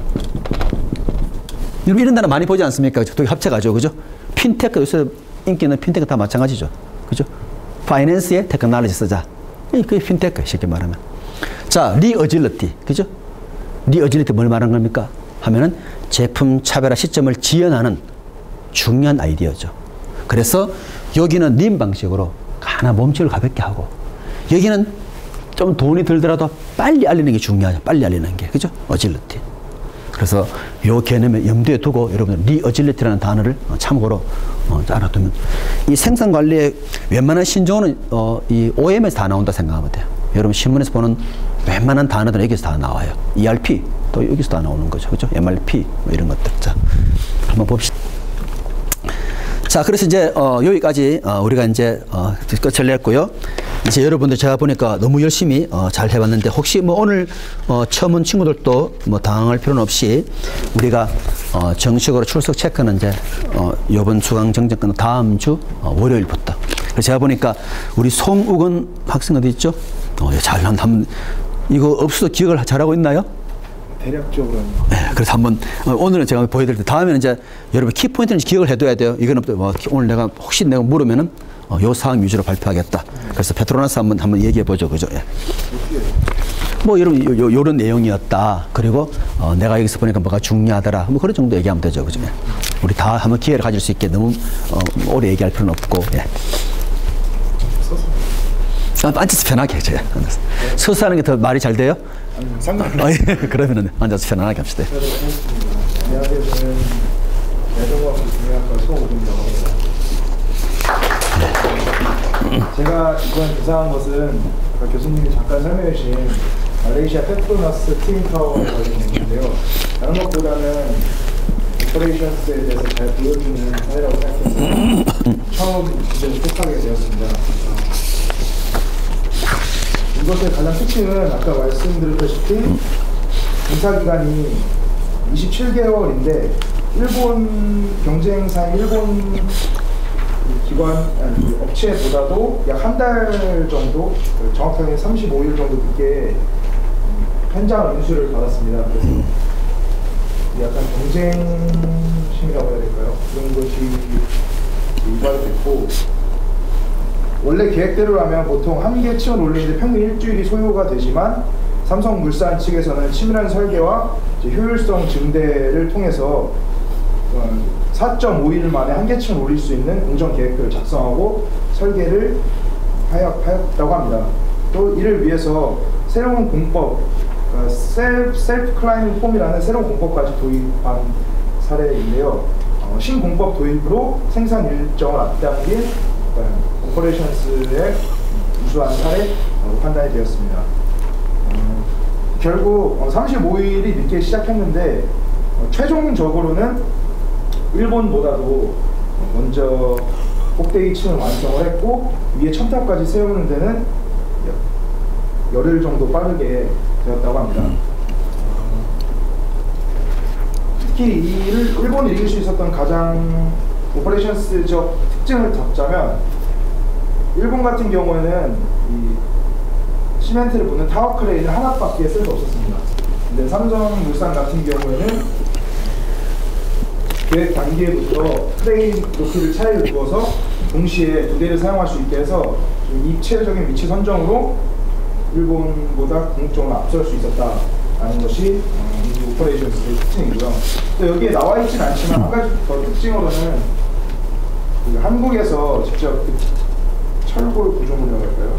여러분 이런 단어 많이 보지 않습니까? 두 개 합쳐가지고 그죠? 핀테크 요새 인기 있는 핀테크 다 마찬가지죠. 그죠? 파이낸스에 테크놀로지 쓰자. 그게 핀테크 쉽게 말하면. 자, 리어질리티. 그죠? 리어질리티 뭘 말하는 겁니까? 하면은 제품 차별화 시점을 지연하는 중요한 아이디어죠. 그래서 여기는 린 방식으로 하나 몸집을 가볍게 하고 여기는 좀 돈이 들더라도 빨리 알리는 게 중요하죠. 빨리 알리는 게. 그죠? 어질리티. 그래서 요 개념을 염두에 두고 여러분들 리어질리티라는 단어를 참고로 알아두면 이 생산 관리의 웬만한 신조어는 이 OM에서 다 나온다 생각하면 돼요. 여러분 신문에서 보는 웬만한 단어들은 여기서 다 나와요. ERP 또 여기서 다 나오는 거죠. 그죠? MRP 뭐 이런 것들. 자, 한번 봅시다. 자, 그래서 이제 여기까지 우리가 이제 끝을 냈고요. 이제 여러분들 제가 보니까 너무 열심히 잘 해봤는데 혹시 뭐 오늘 처음 온 친구들도 뭐 당황할 필요는 없이 우리가 정식으로 출석 체크는 이제 이번 수강 정정권은 다음 주 월요일부터. 그래서 제가 보니까 우리 송우건 학생 어디 있죠? 한번 이거 없어도 기억을 잘하고 있나요? 대략적으로. 네, 그래서 한번 오늘은 제가 보여드릴 때 다음에는 이제 여러분 키포인트는 기억을 해둬야 돼요. 이거는 오늘 내가 혹시 내가 물으면은 요 사항 위주로 발표하겠다. 그래서 페트로나스 한번 얘기해 보죠, 그죠? 예. 뭐 여러분 요런 내용이었다. 그리고 내가 여기서 보니까 뭐가 중요하더라. 뭐 그런 정도 얘기하면 되죠, 그죠? 예. 우리 다 한번 기회를 가질 수 있게 너무 오래 얘기할 필요는 없고. 예. 앉아서 편하게 해줘요. 서서 하는 게 더 말이 잘 돼요? 상관없어요. 예. 그러면은 앉아서 편안하게 합시다. 안녕하세요. 저는 야동과학부 중의학과 송우근이라고 합니다. 제가 이번 조사한 것은 아까 교수님이 잠깐 설명해 주신 말레이시아 페트로나스 트윈타워에 관련 내용인데요. 다른 것보다는 오퍼레이션스에 대해서 잘 보여주는 사례라고 생각해서 처음 주제를 택하게 되었습니다. 이것의 가장 특징은 아까 말씀드렸다시피 공사기간이 27개월인데 일본 경쟁사인 일본 그 업체보다도 약 한 달 정도, 정확하게 35일 정도 늦게 현장 연수를 받았습니다. 그래서 약간 경쟁심이라고 해야 될까요? 그런 것이 유발됐고, 원래 계획대로라면 보통 한 개 층을 올리는데 평균 일주일이 소요가 되지만 삼성물산 측에서는 치밀한 설계와 효율성 증대를 통해서 4.5일 만에 한 개 층을 올릴 수 있는 공정 계획표를 작성하고 설계를 하였다고 합니다. 또 이를 위해서 새로운 공법, 셀프 클라이밍 폼이라는 새로운 공법까지 도입한 사례인데요. 신공법 도입으로 생산 일정을 앞당긴 오퍼레이션스의 우수한 사례라고 판단이 되었습니다. 결국 35일이 늦게 시작했는데 최종적으로는 일본보다도 먼저 꼭대기 층을 완성을 했고 위에 첨탑까지 세우는 데는 열흘 정도 빠르게 되었다고 합니다. 특히 일본이 이길 수 있었던 가장 오퍼레이션스적 특징을 잡자면, 일본 같은 경우에는 이 시멘트를 붓는 타워 크레인을 하나밖에 쓸 수 없었습니다. 근데 삼성물산 같은 경우에는 계획 단계부터 크레인 높이를 차이를 두어서 동시에 두 대를 사용할 수 있게 해서 입체적인 위치 선정으로 일본보다 궁극적으로 앞설 수 있었다라는 것이 이 오퍼레이션스의 특징이고요. 또 여기에 나와 있진 않지만 한 가지 더 특징으로는 그 한국에서 직접 그 철골 구조물이라고 할까요?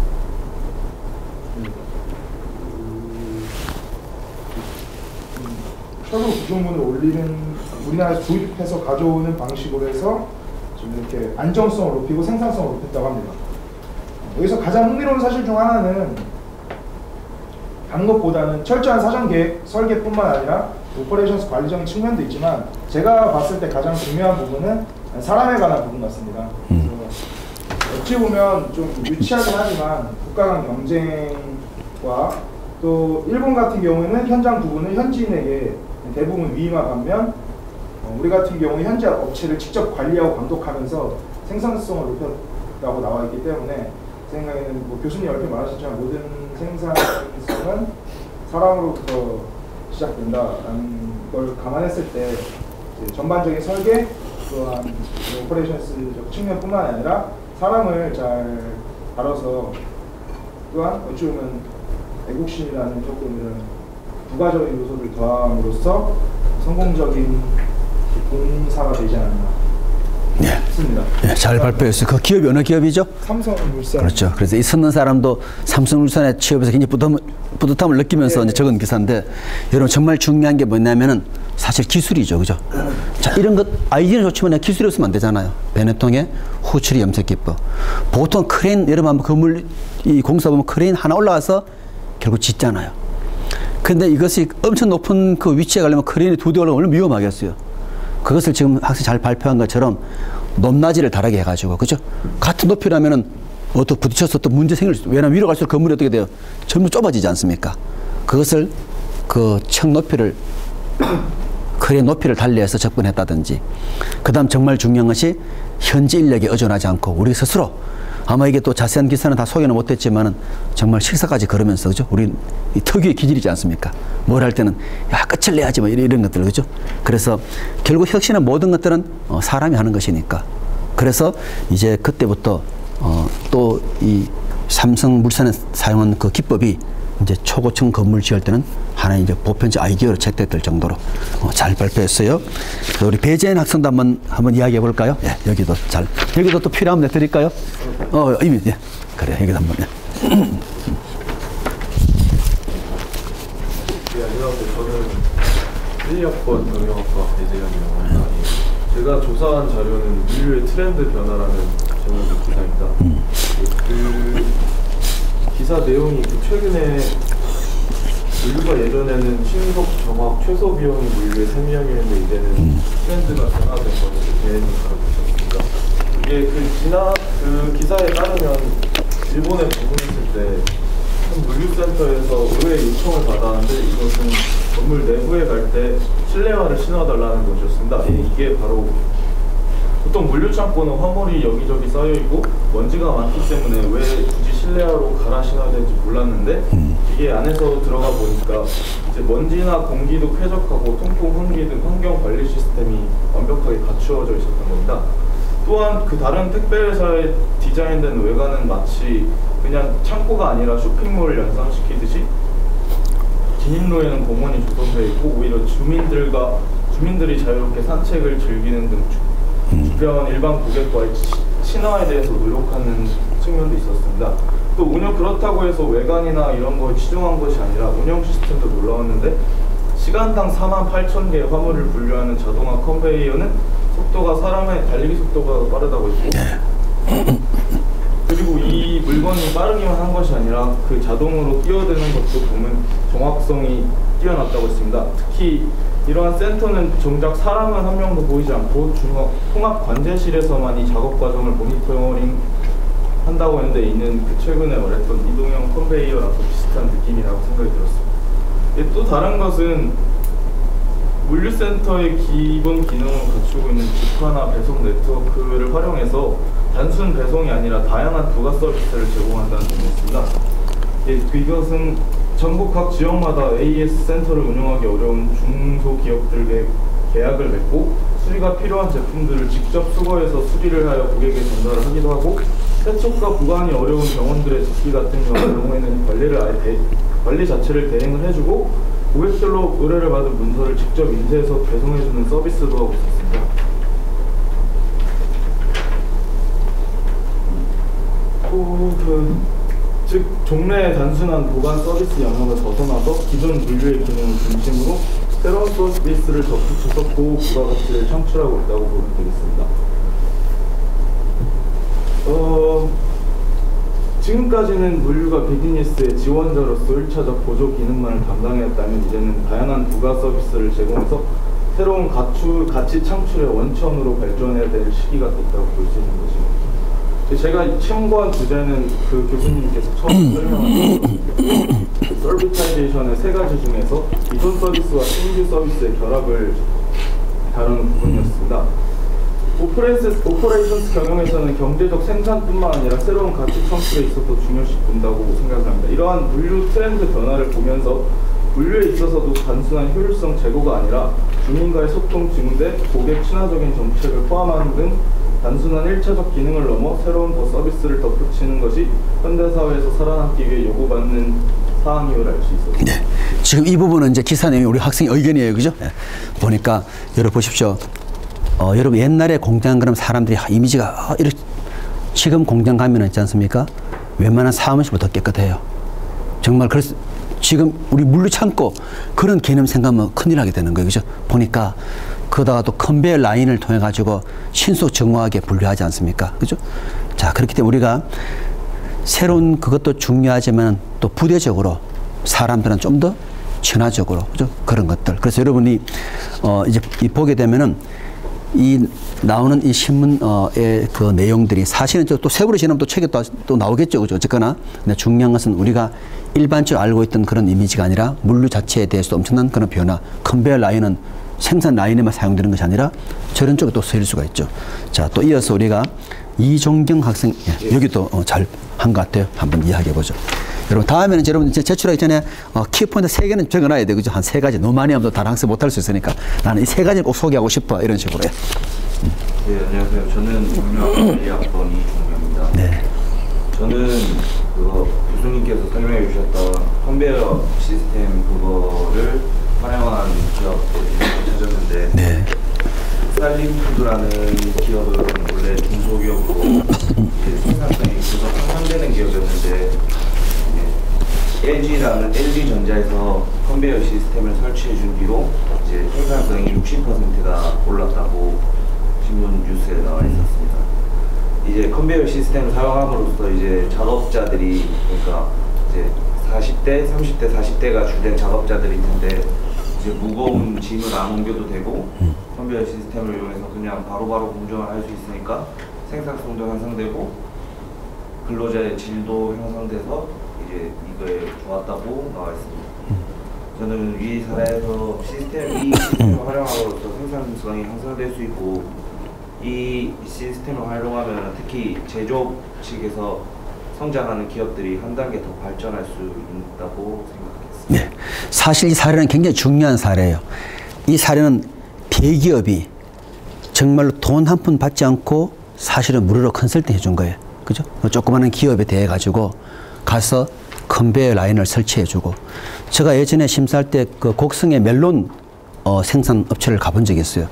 철골 구조물을 올리는, 우리나라에서 도입해서 가져오는 방식으로 해서 지금 이렇게 안정성을 높이고 생산성을 높였다고 합니다. 여기서 가장 흥미로운 사실 중 하나는 다른 것보다는 철저한 사전 계획, 설계뿐만 아니라 오퍼레이션스 관리적인 측면도 있지만 제가 봤을 때 가장 중요한 부분은 사람에 관한 부분 같습니다. 어찌 보면 좀 유치하긴 하지만 국가 간 경쟁과 또 일본 같은 경우에는 현장 부분을 현지인에게 대부분 위임한 반면 우리 같은 경우 현지 업체를 직접 관리하고 감독하면서 생산성을 높였다고 나와 있기 때문에 제 생각에는 뭐 교수님 얼핏 말하셨지만 모든 생산성은 사람으로부터 시작된다라는 걸 감안했을 때 전반적인 설계 또한 오퍼레이션스적 측면뿐만 아니라 사람을 잘 다뤄서 또한 어찌 보면 애국심이라는 조금 이런 부가적인 요소를 더함으로써 성공적인 공사가 되지 않았나 싶습니다. 네, 잘 발표했어요. 그 기업이 어느 기업이죠? 삼성물산. 그렇죠. 그래서 이 듣는 사람도 삼성물산에 취업해서 굉장히 뿌듯함을 느끼면서 이제 적은 기사인데, 여러분 정말 중요한 게 뭐냐면은 사실 기술이죠, 그죠? 자, 이런 것 아이디어는 좋지만 기술이 없으면 안 되잖아요. 베네통의 후처리 염색 기법. 보통 크레인, 여러분 한번 건물 이 공사 보면 크레인 하나 올라가서 결국 짓잖아요. 근데 이것이 엄청 높은 그 위치에 가려면 크레인이 2대 올라가면 얼마나 위험하겠어요. 그것을 지금 학생이 잘 발표한 것처럼 높낮이를 다르게 해가지고, 그죠? 같은 높이라면은 또 부딪혀서 또 문제 생길 수 있어요. 왜냐면 위로 갈수록 건물이 어떻게 돼요? 전부 좁아지지 않습니까? 그것을 그 층 높이를 크레인 높이를 달리해서 접근했다든지, 그 다음 정말 중요한 것이 현지 인력에 의존하지 않고 우리 스스로, 아마 이게 또 자세한 기사는 다 소개는 못했지만은 정말 실사까지 걸으면서, 그죠? 우리 이 특유의 기질이지 않습니까? 뭘 할 때는 야 끝을 내야지 뭐 이런 것들, 그죠? 그래서 결국 혁신은 모든 것들은 사람이 하는 것이니까. 그래서 이제 그때부터 또 이 삼성물산에 사용한 그 기법이 이제 초고층 건물 지을 때는 하나의 이제 보편적 아이디어로 채택될 정도로 잘 발표했어요. 우리 배재현 학생도 한번 이야기해 볼까요? 예, 여기도 또 필요하면 내드릴까요? 이미, 예. 그래, 여기도 한번. 예. 안녕하세요. 저는 1학번 경영학과 배재현이라고 합니다. 제가 조사한 자료는 물류의 트렌드 변화라는 제목의 기사입니다. 그 기사 내용이 최근에 물류가 예전에는 신속, 정확, 최소 비용의 물류에 생명이었는데 이제는 트렌드가 변화된 것을 대행을 다뤄보셨습니다. 이게 그 기사에 따르면 일본에 방문했을 때 한 물류센터에서 의뢰 요청을 받았는데 이것은 건물 내부에 갈 때 실내화를 신어달라는 것이었습니다. 이게 바로 보통 물류창고는 화물이 여기저기 쌓여있고 먼지가 많기 때문에 왜 굳이 실내화로 갈아 신어야 되는지 몰랐는데 이게 안에서 들어가 보니까 이제 먼지나 공기도 쾌적하고 통풍, 환기 등 환경 관리 시스템이 완벽하게 갖추어져 있었던 겁니다. 또한 그 다른 택배회사의 디자인된 외관은 마치 그냥 창고가 아니라 쇼핑몰을 연상시키듯이 진입로에는 공원이 조성되어 있고 오히려 주민들이 자유롭게 산책을 즐기는 등 주변 일반 고객과의 친화에 대해서 노력하는 측면도 있었습니다. 또 운영 그렇다고 해서 외관이나 이런 거에 치중한 것이 아니라 운영 시스템도 놀라웠는데 시간당 48,000개의 화물을 분류하는 자동화 컨베이어는 속도가 사람의 달리기 속도가 빠르다고 했고 그리고 이 물건이 빠르기만 한 것이 아니라 그 자동으로 뛰어드는 것도 보면 정확성이 뛰어났다고 했습니다. 특히 이러한 센터는 정작 사람은 한 명도 보이지 않고 통합 관제실에서만 이 작업 과정을 모니터링 한다고 했는데 이는 그 최근에 말했던 이동형 컨베이어랑 비슷한 느낌이라고 생각이 들었습니다. 또 다른 것은 물류센터의 기본 기능을 갖추고 있는 직화나 배송 네트워크를 활용해서 단순 배송이 아니라 다양한 부가 서비스를 제공한다는 점이었습니다. 이것은 전국 각 지역마다 AS 센터를 운영하기 어려운 중소기업들과 계약을 맺고 수리가 필요한 제품들을 직접 수거해서 수리를 하여 고객에게 전달을 하기도 하고 세척과 보관이 어려운 병원들의 집기 같은 경우에는 관리 자체를 대행을 해주고 고객들로 의뢰를 받은 문서를 직접 인쇄해서 배송해주는 서비스도 하고 있습니다. 즉 종래의 단순한 보관 서비스 영역을 벗어나서 기존 물류의 기능을 중심으로 새로운 서비스를 덧붙여서 고부가가치를 창출하고 있다고 보면 되겠습니다. 지금까지는 물류가 비즈니스의 지원자로서 1차적 보조 기능만을 담당했다면 이제는 다양한 부가 서비스를 제공해서 새로운 가치 창출의 원천으로 발전해야 될 시기가 됐다고 볼 수 있는 것입니다. 제가 참고한 주제는 그 교수님께서 처음 설명하신 서비타이제이션의 세 가지 중에서 기존 서비스와 신규 서비스의 결합을 다루는 부분이었습니다. 오퍼레이션스 경영에서는 경제적 생산뿐만 아니라 새로운 가치 창출에 있어서 중요시 본다고 생각합니다. 이러한 물류 트렌드 변화를 보면서 물류에 있어서도 단순한 효율성 제고가 아니라 주민과의 소통 증대, 고객 친화적인 정책을 포함하는 등 단순한 1차적 기능을 넘어 새로운 서비스를 덧붙이는 것이 현대사회에서 살아남기 위해 요구받는 사항임을 알 수 있습니다. 네. 지금 이 부분은 이제 기사 내용이 우리 학생의 의견이에요. 그죠? 네. 보니까 여러분 보십시오. 여러분 옛날에 공장 그럼 사람들이 이미지가 이렇게 지금 공장 가면 있지 않습니까? 웬만한 사무실보다 깨끗해요. 정말 그래서 지금 우리 물류 창고 그런 개념 생각하면 큰일 나게 되는 거예요. 그죠? 보니까 그러다가 또 컨베이어 라인을 통해 가지고 신속 정확하게 분류하지 않습니까? 그죠? 자, 그렇기 때문에 우리가 새로운 그것도 중요하지만 또 부대적으로 사람들은 좀 더 친화적으로 그죠? 그런 것들. 그래서 여러분이 이제 보게 되면은 이 나오는 이 신문의 그 내용들이 사실은 또 세부로 지나면 또 책에 또 나오겠죠. 그죠? 어쨌거나 근데 중요한 것은 우리가 일반적으로 알고 있던 그런 이미지가 아니라 물류 자체에 대해서 엄청난 그런 변화. 컨베이어 라인은 생산 라인에만 사용되는 것이 아니라 저런 쪽에 또 쓰일 수가 있죠. 자, 또 이어서 우리가 이종경 학생, 여기 또 잘 한 것 같아요. 한번 이야기해 보죠. 여러분, 다음에는 여러분 제출하기 전에 키포인트 3개는 적어놔야 돼. 그죠? 한 3가지. 너무 많이 하면 또 다른 학생 못할 수 있으니까 나는 이 3가지 꼭 소개하고 싶어. 이런 식으로. 네, 안녕하세요. 저는 경영 1학번 이종경입니다. 네. 저는 그거 교수님께서 설명해 주셨던 컨베이어 시스템 그거를 활용한 기업을 찾았는데 네. 살림푸드라는 기업은 원래 중소기업으로 생산성이 계속 향상되는 기업이었는데 LG전자에서 컨베이어 시스템을 설치해 준 뒤로 이제 생산성이 60%가 올랐다고 신문 뉴스에 나와 있었습니다. 이제 컨베이어 시스템을 사용함으로써 이제 작업자들이 그러니까 이제 40대, 30대, 40대가 주된 작업자들일 텐데 이제 무거운 짐을 안 옮겨도 되고 컨베이어 시스템을 이용해서 그냥 바로바로 공정을 할 수 있으니까 생산성도 향상되고 근로자의 질도 향상돼서 이제 이거에 좋았다고 나와 있습니다. 저는 위 사례에서 이 시스템을 활용함으로써 생산성이 향상될 수 있고 이 시스템을 활용하면 특히 제조업 측에서 성장하는 기업들이 한 단계 더 발전할 수 있다고 생각했습니다. 네, 사실 이 사례는 굉장히 중요한 사례예요. 이 사례는 대기업이 정말로 돈 한 푼 받지 않고 사실은 무료로 컨설팅 해준 거예요. 그죠? 조그마한 기업에 대해 가지고 가서 컨베이어 라인을 설치해주고, 제가 예전에 심사할 때 그 곡성의 멜론 생산 업체를 가본 적이 있어요.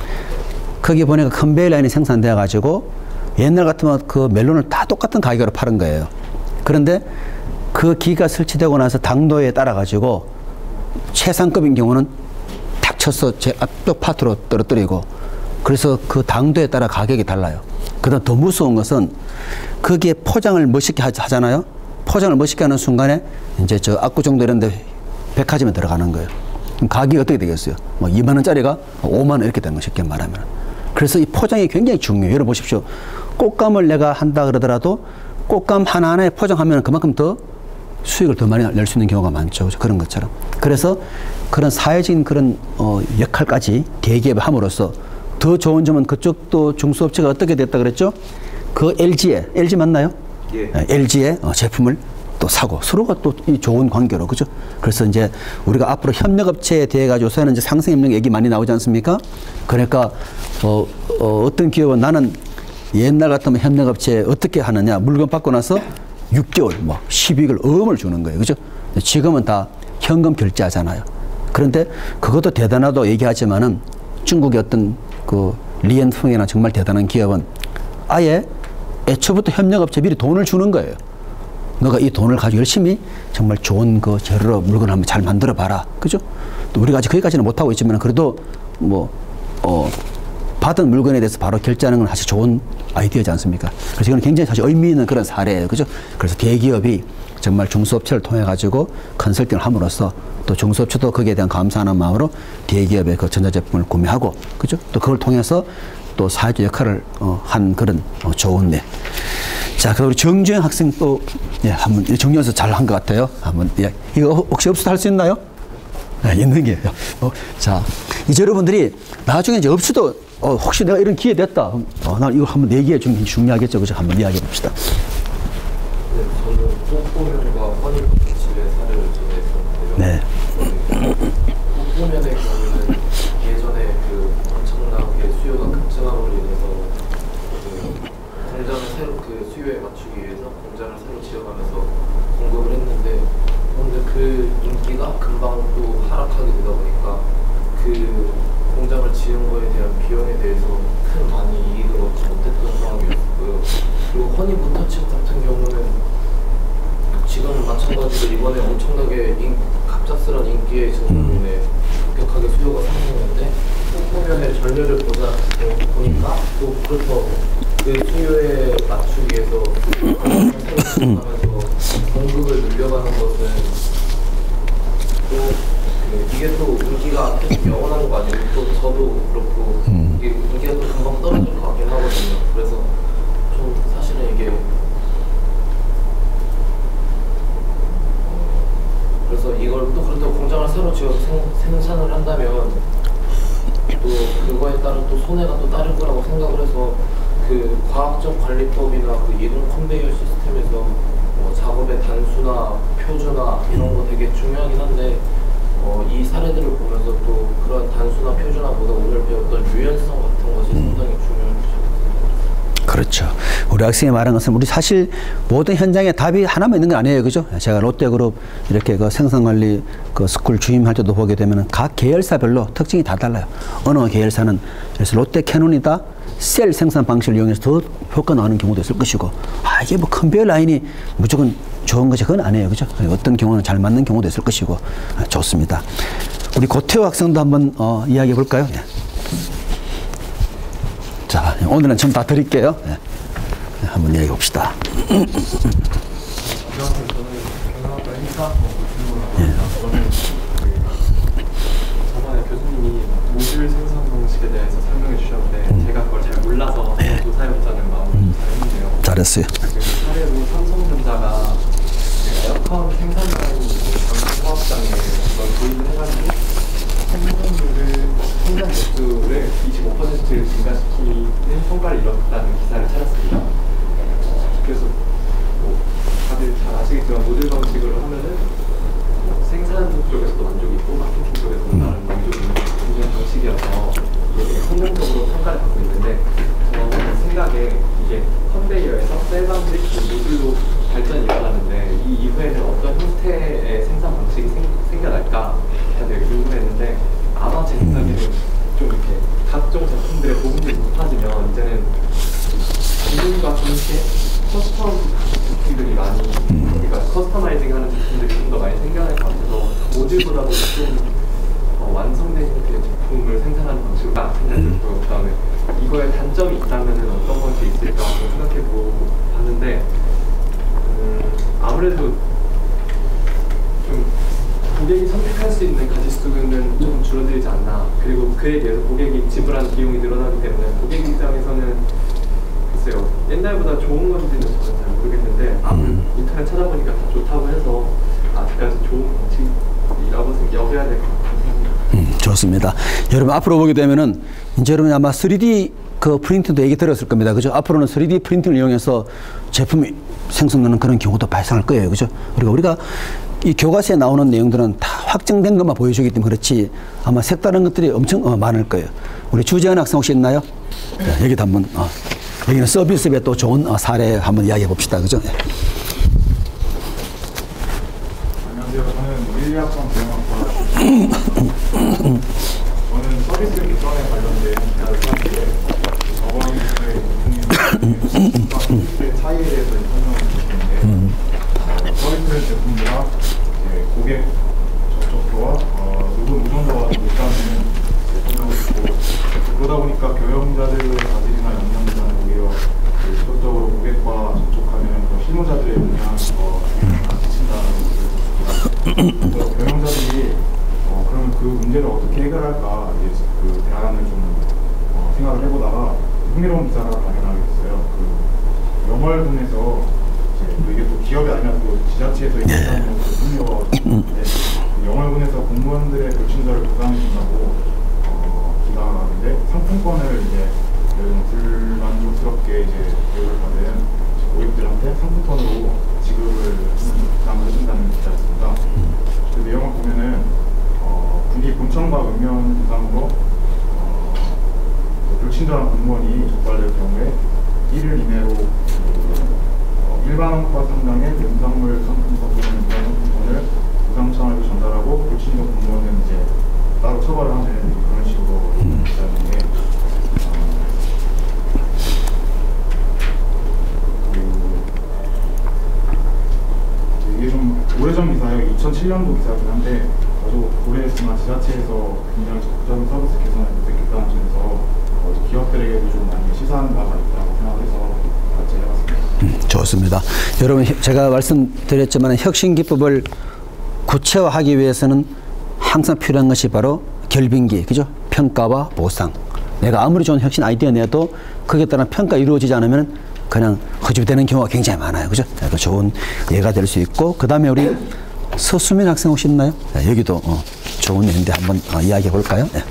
거기 보니까 컨베이어 라인이 생산되어 가지고 옛날 같으면 그 멜론을 다 똑같은 가격으로 파는 거예요. 그런데 그 기가 설치되고 나서 당도에 따라 가지고 최상급인 경우는 탁 쳐서 제 앞쪽 파트로 떨어뜨리고, 그래서 그 당도에 따라 가격이 달라요. 그다음 더 무서운 것은 거기에 포장을 멋있게 하잖아요. 포장을 멋있게 하는 순간에 이제 저 압구정도 이런 데 백화점에 들어가는 거예요. 그럼 가격이 어떻게 되겠어요? 뭐 2만 원짜리가 5만 원 이렇게 되는 거, 쉽게 말하면. 그래서 이 포장이 굉장히 중요해요. 여러분 보십시오. 꽃감을 내가 한다 그러더라도 꽃감 하나하나에 포장하면 그만큼 더 수익을 더 많이 낼 수 있는 경우가 많죠. 그런 것처럼. 그래서 그런 사회적인 그런 역할까지 대기업에 함으로써 더 좋은 점은 그쪽도 중소업체가 어떻게 됐다 그랬죠? 그 LG 맞나요? 예. LG의 제품을 또 사고 서로가 또 이 좋은 관계로, 그죠? 그래서 이제 우리가 앞으로 협력업체에 대해 가지고서는 이제 상생협력 얘기 많이 나오지 않습니까? 그러니까 어떤 기업은 나는 옛날 같으면 협력업체에 어떻게 하느냐, 물건 받고 나서 6개월, 뭐 12개월 어음을 주는 거예요, 그죠? 지금은 다 현금 결제하잖아요. 그런데 그것도 대단하다고 얘기하지만은 중국의 어떤 그 리엔풍이나 정말 대단한 기업은 아예 애초부터 협력업체 미리 돈을 주는 거예요. 너가 이 돈을 가지고 열심히 정말 좋은 그 재료로 물건을 한번 잘 만들어 봐라, 그죠? 또 우리가 아직 거기까지는 못하고 있지만 그래도 뭐 받은 물건에 대해서 바로 결제하는 건 사실 좋은 아이디어지 않습니까? 그래서 이건 굉장히 사실 의미 있는 그런 사례예요, 그죠? 그래서 대기업이 정말 중소업체를 통해 가지고 컨설팅을 함으로써 또 중소업체도 거기에 대한 감사하는 마음으로 대기업의 그 전자제품을 구매하고, 그죠? 또 그걸 통해서 또 사회적 역할을 한 그런 좋은 네. 자, 그리고 우리 정주영 학생 또 예, 한번 정리해서 잘 한 것 같아요. 한번 예. 이거 혹시 업수도 할 수 있나요? 네, 있는 게요. 자, 이제 여러분들이 나중에 이제 업수도 혹시 내가 이런 기회 됐다. 나 이거 한번 얘기해 주는 게 중요하겠죠, 그죠? 한번 이야기해 봅시다. 네, 저는 꽃보면과 허니버터칩의 사례를 전했었는데요. 네. 꽃보면의 경우는 예전에 그 엄청나게 수요가 급증함으로 인해서 그 공장을 새로 그 수요에 맞추기 위해서 공장을 새로 지어가면서 공급을 했는데, 그런데 그 인기가 금방 또 하락하게 되다 보니까 그 공장을 지은 거에 대한 비용에 대해서 큰 많이 이익을 얻지 못했던 상황이었고요. 그리고 허니버터칩 같은 경우는 지금 마찬가지로 이번에 엄청나게 갑작스런 인기에 증가로 인해 급격하게 수요가 상승했는데 꽃보면의 전례를 보니까 또 그렇죠. 그 수요에 맞추기 위해서 하면서 공급을 늘려가는 것은 또 이게 또 인기가 계속 영원한 거 아니고 또 저도 그렇고 이게 인기가 또 금방 떨어질 것 같긴 하거든요. 그래서 좀 사실은 이게 그래서 이걸 또 그래도 공장을 새로 지어서 생산을 한다면 또 그거에 따른 또 손해가 또 따를 거라고 생각을 해서 그 과학적 관리법이나 그 이동 컨베이어 시스템에서 작업의 단수나 표준화 이런 거 되게 중요하긴 한데 이 사례들을 보면서 또 그런 단수나 표준화보다 오늘 배웠던 유연성 같은 것이 상당히 중요한 것입니다. 그렇죠. 우리 학생이 말한 것은 우리 사실 모든 현장에 답이 하나만 있는 건 아니에요, 그죠? 제가 롯데그룹 이렇게 그 생산관리 그 스쿨 주임할 때도 보게 되면 각 계열사별로 특징이 다 달라요. 어느 계열사는 그래서 롯데 캐논이다 셀 생산 방식을 이용해서 더 효과 나는 경우도 있을 것이고, 이게 뭐 컨베이어 라인이 무조건 좋은 것이 그건 아니에요, 그죠? 어떤 경우는 잘 맞는 경우도 있을 것이고, 좋습니다. 우리 고태호 학생도 한번 이야기해 볼까요? 예. 자, 오늘은 전부 다 드릴게요. 예. 한번 이야기해 봅시다. 안녕하세요. 저는 경영학과 행사학과 교수입니다. 저는 저번에 교수님이 모듈 생산 방식에 대해서 설명해 주셨는데 제가 그걸 잘 몰라서 교사해보자는 마음으로 잘했는데요. 잘했어요. 사례로 삼성전자가 에어컨 생산 라인 장비 사업자 장에 이걸 도입을 해가지고 생산 개수를 25% 증가시키는 성과를 이뤘다는 기사를 찾았습니다. 그래서 뭐 다들 잘 아시겠지만 모듈 방식으로 하면은 생산 쪽에서도 만족이 있고 마케팅 쪽에서도 나름 만족이 있는 방식이어서 이게 성공적으로 평가를 받고 있는데 저는 생각에 이게 컨베이어에서 셀 방식, 모듈로 발전이 일어나는데 이 이후에는 어떤 형태의 생산 방식이 생겨날까 되게 궁금했는데 아마 제 생각에는 좀 이렇게 각종 제품들의 보급이 높아지면 이제는 기능과 동시에 커스텀 제품들이 많이 그러니까 커스터마이징하는 제품들이 좀 더 많이 생겨날 것 같아서 모듈보다도 좀 완성된 형태의 제품을 생산하는 방식으로 생각이 들고요. 그다음에 이거에 단점이 있다면 어떤 것이 있을까 생각해보고 봤는데 아무래도 좀 고객이 선택할 수 있는 가짓수는 좀 줄어들지 않나. 그리고 그에 대해서 고객이 지불하는 비용이 늘어나기 때문에 고객 입장에서는 글쎄요, 옛날보다 좋은 건지는 저는 잘 모르겠는데 아무래도 인터넷 찾아보니까 다 좋다고 해서 아직까지 좋은 방식이라고 여겨야 될 것 같아요. 좋습니다. 여러분 앞으로 보게 되면은 이제 여러분 아마 3D 그 프린트도 얘기 들었을 겁니다. 그죠? 앞으로는 3D 프린팅을 이용해서 제품이 생성되는 그런 경우도 발생할 거예요. 그죠? 그리고 우리가 이 교과서에 나오는 내용들은 다 확정된 것만 보여주기 때문에 그렇지 아마 색다른 것들이 엄청 많을 거예요. 우리 주재현 학생 혹시 있나요? 네, 여기도 한번 여기는 서비스에 또 좋은 사례 한번 이야기해 봅시다. 그죠? 네. 안녕하세요. 저는 물리학과 경영학과 저는 서비스 개선에 관련된 기사를 썼는데 저번에 서비스의 차이에 대해서 설명을 드렸는데 서비스 제품과 고객 접촉도와 누군 우선도와 못다는 설명을 듣고 그러다 보니까 경영자들의 자질이나 역량보다는 오히려 직접적으로 고객과 접촉하는 실무자들의 역량이 더 지친다는 것을 그래서 경영자들이 그러면 그 문제를 어떻게 해결할까 이제 그 대안을 좀 생각을 해보다가 흥미로운 기사를 발견하게 됐어요. 그 영월군에서 이게 또 기업이 아니라 또 지자체에서 일하는 것도 흥미로웠는데 영월군에서 공무원들의 불친절을 보상해준다고 기사가 나왔는데 상품권을 이제 불만족스럽게 이제 교육을 받은 고객들한테 상품권으로 지급을 부담을 해준다는 기사였습니다. 그 내용을 보면은 군이 본청과 읍면 대상으로 불친절한 공무원이 적발될 경우에 1일 이내로 일반원과 상당의 농산물 상품권을 부상청에도 전달하고 불친절 공무원은 이제 따로 처벌을 하는 그런 식으로 있다는 게 이게 좀 오래전 기사예요. 2007년도 기사긴 한데 저도 고려했지만 지자체에서 굉장히 적극적인 서비스 개선을 모색했다는 점에서 기업들에게도 좀 많이 시사하는 바가 있다고 생각해서 같이 해봤습니다. 좋습니다. 여러분 제가 말씀드렸지만 혁신 기법을 구체화하기 위해서는 항상 필요한 것이 바로 결빙기, 그죠? 평가와 보상. 내가 아무리 좋은 혁신 아이디어 내도 거기에 따른 평가 이루어지지 않으면 그냥 허주되는 경우가 굉장히 많아요, 그죠? 그 좋은 예가 될 수 있고 그 다음에 우리 서수민 학생 혹시 있나요? 네, 여기도 좋은 예인데 한번 이야기해 볼까요? 네.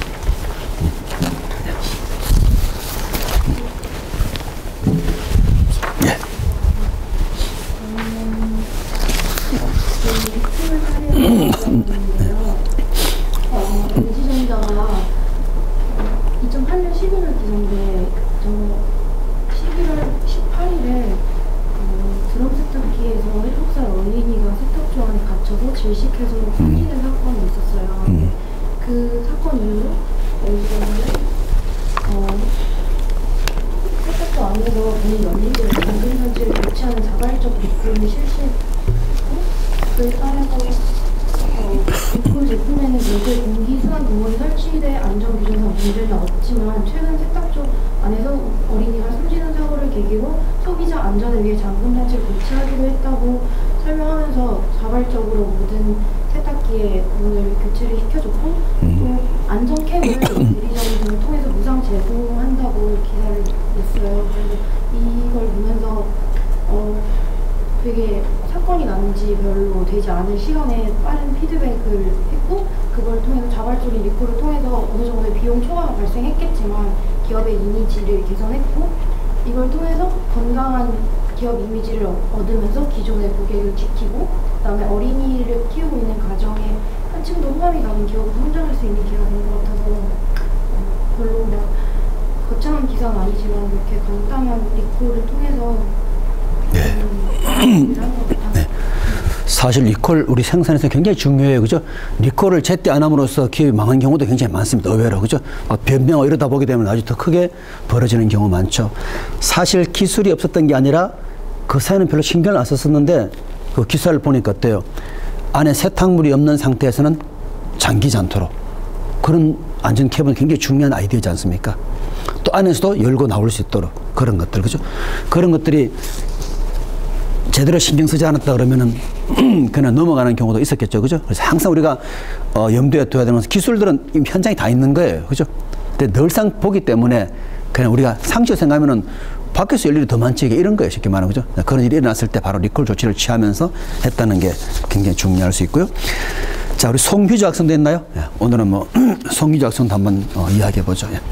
전지전자가 2008년 11월 기사인데 11월 18일에 드럼 세탁기에서 7살 어린이가 세탁 조항에 갇혀서 질식해서 숨지는 사건이 있었어요. 그 사건 이후로 세탁소 안에서 본인 연인들을 방금전지를 교체하는 자발적 리콜을 실시했고 그에 따라서 리콜 제품에는 외부 공기 수환 공원이 설치돼 안전 규정상 문제는 없지만 최근 세탁소 안에서 어린이가 숨지는 사고를 계기로 소비자 안전을 위해 잠금 장치를 교체하기로 했다고 설명하면서 자발적으로 모든 세탁기의 문을 교체를 시켜줬고 또 안전캡을 대리점 등을 통해서 무상 제공한다고 기사를 냈어요. 그래서 이걸 보면서 되게 사건이 난 지 별로 되지 않은 시간에 빠른 피드백을 했고, 그걸 통해서 자발적인 리콜을 통해서 어느 정도의 비용 초과가 발생했겠지만 기업의 이미지를 개선했고, 이걸 통해서 건강한 기업 이미지를 얻으면서 기존의 고객을 지키고, 그다음에 어린이를 키우고 있는 가정에 한층 더 호감이 가는 기업으로 성장할 수 있는 기회가 된 것 같아서 별로 막 거창한 기사는 아니지만 이렇게 간단한 리콜을 통해서 네. 사실 리콜 우리 생산에서 굉장히 중요해요, 그죠? 리콜을 제때 안 함으로써 기업이 망한 경우도 굉장히 많습니다, 의외로, 그죠? 변명하고 이러다 보게 되면 아주 더 크게 벌어지는 경우 많죠. 사실 기술이 없었던 게 아니라 그 사연은 별로 신경을 안 썼었는데 그 기사를 보니까 어때요? 안에 세탁물이 없는 상태에서는 잠기지 않도록 그런 안전 캡은 굉장히 중요한 아이디어지 않습니까? 또 안에서도 열고 나올 수 있도록 그런 것들, 그죠? 그런 것들이 제대로 신경 쓰지 않았다 그러면은 그냥 넘어가는 경우도 있었겠죠, 그죠? 그래서 항상 우리가 염두에 둬야 되는 것은 기술들은 이미 현장에 다 있는 거예요, 그죠? 근데 늘상 보기 때문에 그냥 우리가 상식을 생각하면은 밖에서 열 일이 더 많지, 이런 거예요, 쉽게 말하면, 그죠? 그런 일이 일어났을 때 바로 리콜 조치를 취하면서 했다는 게 굉장히 중요할 수 있고요. 자, 우리 송휘주 학생도 있나요? 예, 오늘은 뭐 송휘주 학생도 한번 이야기해 보죠. 예.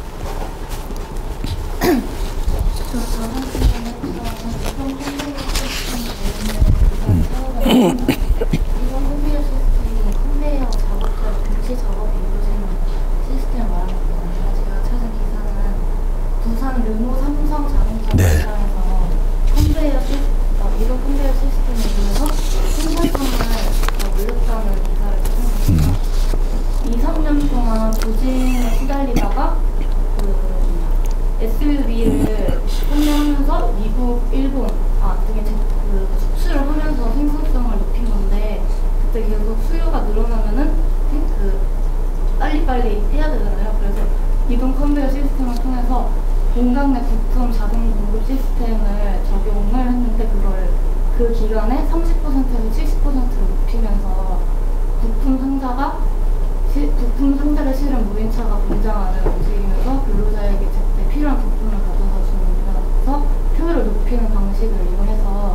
이번 컴퓨터 시스템이 컨베이어 작업과 동시 작업이 이루어지는 시스템을 말하거든요. 제가 찾은 기사는 부산 르노 삼성 자동차 공장에서 이런 컨베이어 시스템을 이용해서 생산성을 올렸다는 기사를 찾았습니다. 2-3년 동안 부진에 시달리다가 SUV를 판매하면서 미국, 일본 등에 수출을 하면서 생산성을 높인 건데, 그때 계속 수요가 늘어나면은 빨리빨리 해야 되잖아요. 그래서 이동 컨베이어 시스템을 통해서 공장 내 부품 자동 공급 시스템을 적용을 했는데, 그걸 그 기간에 30%에서 70%로 높이면서 부품 상자를 실은 무인차가 공장 안을 움직이면서 근로자에게 제때 필요한 부품을 가져다 주면서 효율을 높이는 방식을 이용해서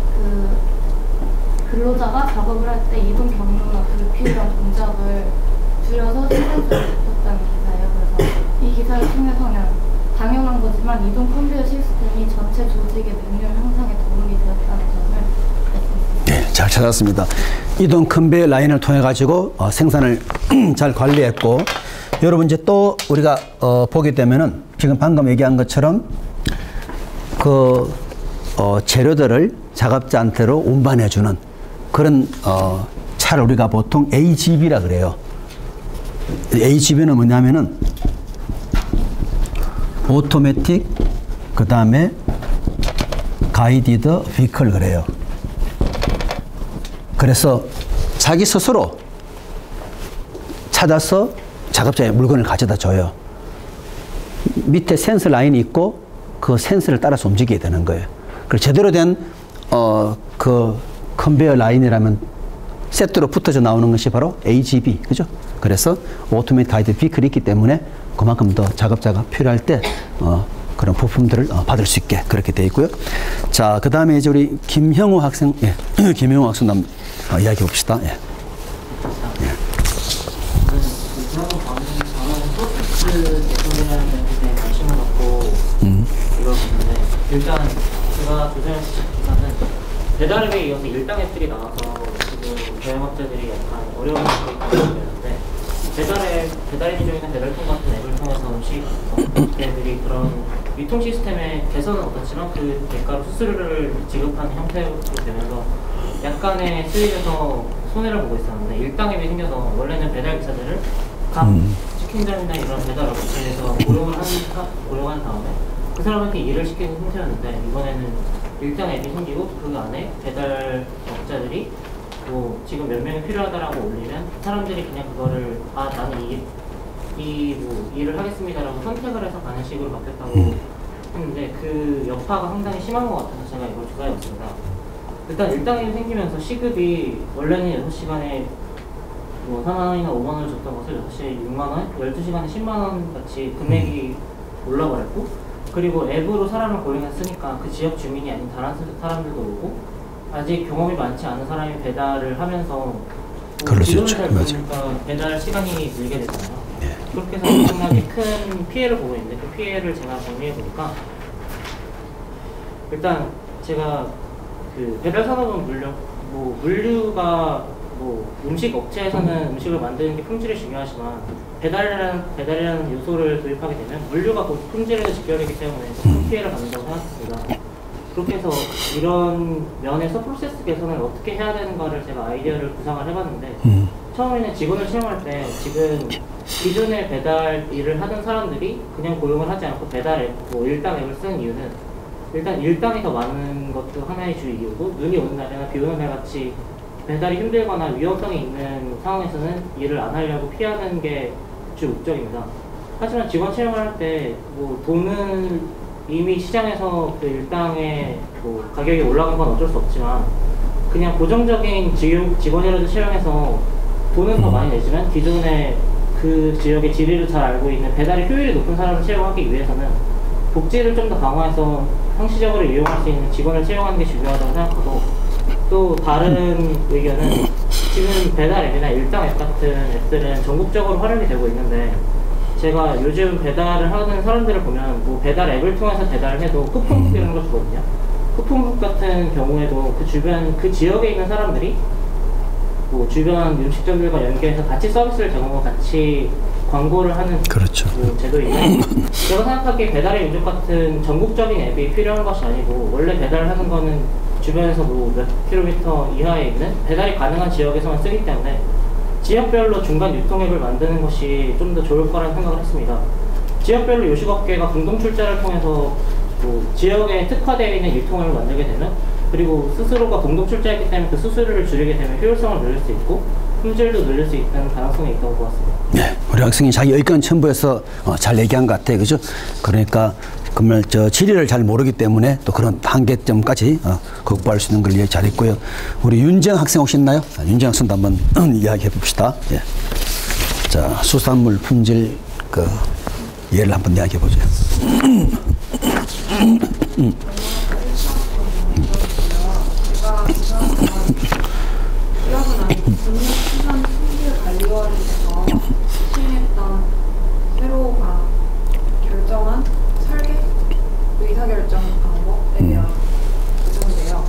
근로자가 작업을 할 때 이동 경로나 불필요한 동작을 줄여서 생산성을 높였다는 기사예요. 그래서 이 기사를 통해서는 당연한 거지만 이동 컨베이어 시스템이 전체 조직의 능률 향상에 도움이 되었다는 점을 네, 잘 찾았습니다. 이동 컨베이어 라인을 통해 가지고 생산을 잘 관리했고, 여러분 이제 또 우리가 보게 되면은 지금 방금 얘기한 것처럼 그 재료들을 작업자한테로 운반해주는 그런 차를 우리가 보통 AGV라 그래요. AGV는 뭐냐면은 오토매틱, 그 다음에 가이디드 비클 그래요. 그래서 자기 스스로 찾아서 작업자의 물건을 가져다 줘요. 밑에 센서 라인이 있고 그 센서를 따라서 움직이게 되는 거예요. 그래서 제대로 된 그 컨베이어 라인이라면 세트로 붙어져 나오는 것이 바로 AGV, 그죠? 그래서 오토매틱 가이드 비클이 있기 때문에 그만큼 더 작업자가 필요할 때 그런 부품들을 받을 수 있게 그렇게 되어 있고요. 자, 그 다음에 이제 우리 김형우 학생, 예, 김형우 학생 한번 이야기해 봅시다. 예. 일단 제가 조사했을 기사는 배달앱에 이어서 일당 앱들이 나와서 지금 자영업자들이 약간 어려운 상황이 되는데, 배달앱이 중에는 배달통 같은 앱을 통해서 음식들이 그런 유통 시스템의 개선은 없었지만 그 대가로 수수료를 지급하는 형태로 되면서 약간의 수익에서 손해를 보고 있었는데, 일당 앱이 생겨서 원래는 배달 기사들을 각 치킨점이나 이런 배달 업체에서 고용한 다음에 그 사람한테 일을 시키는 형태였는데, 이번에는 일당 앱이 생기고 그 안에 배달 업자들이 뭐 지금 몇 명이 필요하다라고 올리면 사람들이 그냥 그거를 나는 뭐 일을 하겠습니다라고 선택을 해서 가는 식으로 바뀌었다고 했는데, 그 여파가 상당히 심한 것 같아서 제가 이걸 조사해봤습니다. 일단 일당 앱이 생기면서 시급이 원래는 6시간에 뭐 4만원이나 5만원을 줬던 것을 6시에 6만원, 12시간에 10만원 같이 금액이 올라버렸고, 그리고 앱으로 사람을 고용했으니까 그 지역 주민이 아닌 다른 사람들도 오고, 아직 경험이 많지 않은 사람이 배달을 하면서 그럴 수 있죠. 지도를 잘 모르니까 배달 시간이 늘게 되잖아요. 그렇게 해서 엄청나게 큰 피해를 보고 있는데 그 피해를 제가 정리해 보니까 일단 제가 그 배달 산업은 물류가 음식 업체에서는 음식을 만드는 게 품질이 중요하지만 배달이라는 요소를 도입하게 되면 물류가 곧 품질에도 직결되기 때문에 큰 피해를 받는다고 생각합니다. 그렇게 해서 이런 면에서 프로세스 개선을 어떻게 해야 되는가를 제가 아이디어를 구상을 해봤는데 처음에는 직원을 채용할 때 지금 기존에 배달 일을 하던 사람들이 그냥 고용을 하지 않고 배달 앱, 일당 앱을 쓰는 이유는 일단 일당이 더 많은 것도 하나의 주 이유고 눈이 오는 날이나 비 오는 날 같이 배달이 힘들거나 위험성이 있는 상황에서는 일을 안 하려고 피하는 게 주 목적입니다. 하지만 직원 채용을 할 때 돈은 이미 시장에서 그 일당의 가격이 올라간 건 어쩔 수 없지만 그냥 고정적인 직원이라도 채용해서 돈은 더 많이 내지만 기존에 그 지역의 지리를 잘 알고 있는 배달의 효율이 높은 사람을 채용하기 위해서는 복지를 좀 더 강화해서 상시적으로 이용할 수 있는 직원을 채용하는 게 중요하다고 생각하고 또 다른 의견은 지금 배달 앱이나 일당 앱 같은 앱들은 전국적으로 활용이 되고 있는데 제가 요즘 배달을 하는 사람들을 보면 배달 앱을 통해서 배달을 해도 쿠폰북 이런 걸 주거든요. 쿠폰북 같은 경우에도 그 지역에 있는 사람들이 주변 음식점들과 연계해서 같이 서비스를 제공하고 같이 광고를 하는 그렇죠. 제도인데 제가 생각하기에 배달의 민족 같은 전국적인 앱이 필요한 것이 아니고 원래 배달을 하는 거는 주변에서 몇 킬로미터 이하에 있는 배달이 가능한 지역에서만 쓰기 때문에 지역별로 중간 유통앱을 만드는 것이 좀 더 좋을 거라는 생각을 했습니다. 지역별로 요식업계가 공동 출자를 통해서 지역에 특화되어 있는 유통앱을 만들게 되면 그리고 스스로가 공동 출자했기 때문에 그 수수료를 줄이게 되면 효율성을 늘릴 수 있고 품질도 늘릴 수 있다는 가능성이 있다고 보았습니다. 네, 우리 학생이 자기 의견 첨부해서 잘 얘기한 것 같아요. 그죠? 그러니까 정말 지리를 잘 모르기 때문에 또 그런 한계점까지 극복할 수 있는 걸 잘했고요. 우리 윤정 학생 혹시 있나요? 윤정 학생도 한번 이야기해 봅시다. 예. 자, 수산물 품질 예를 한번 이야기해 보죠. 기업은 아니고 국립수산 품질관리원에서 시행했던 새로 결정한 설계 의사결정 방법에 대한 규정인데요.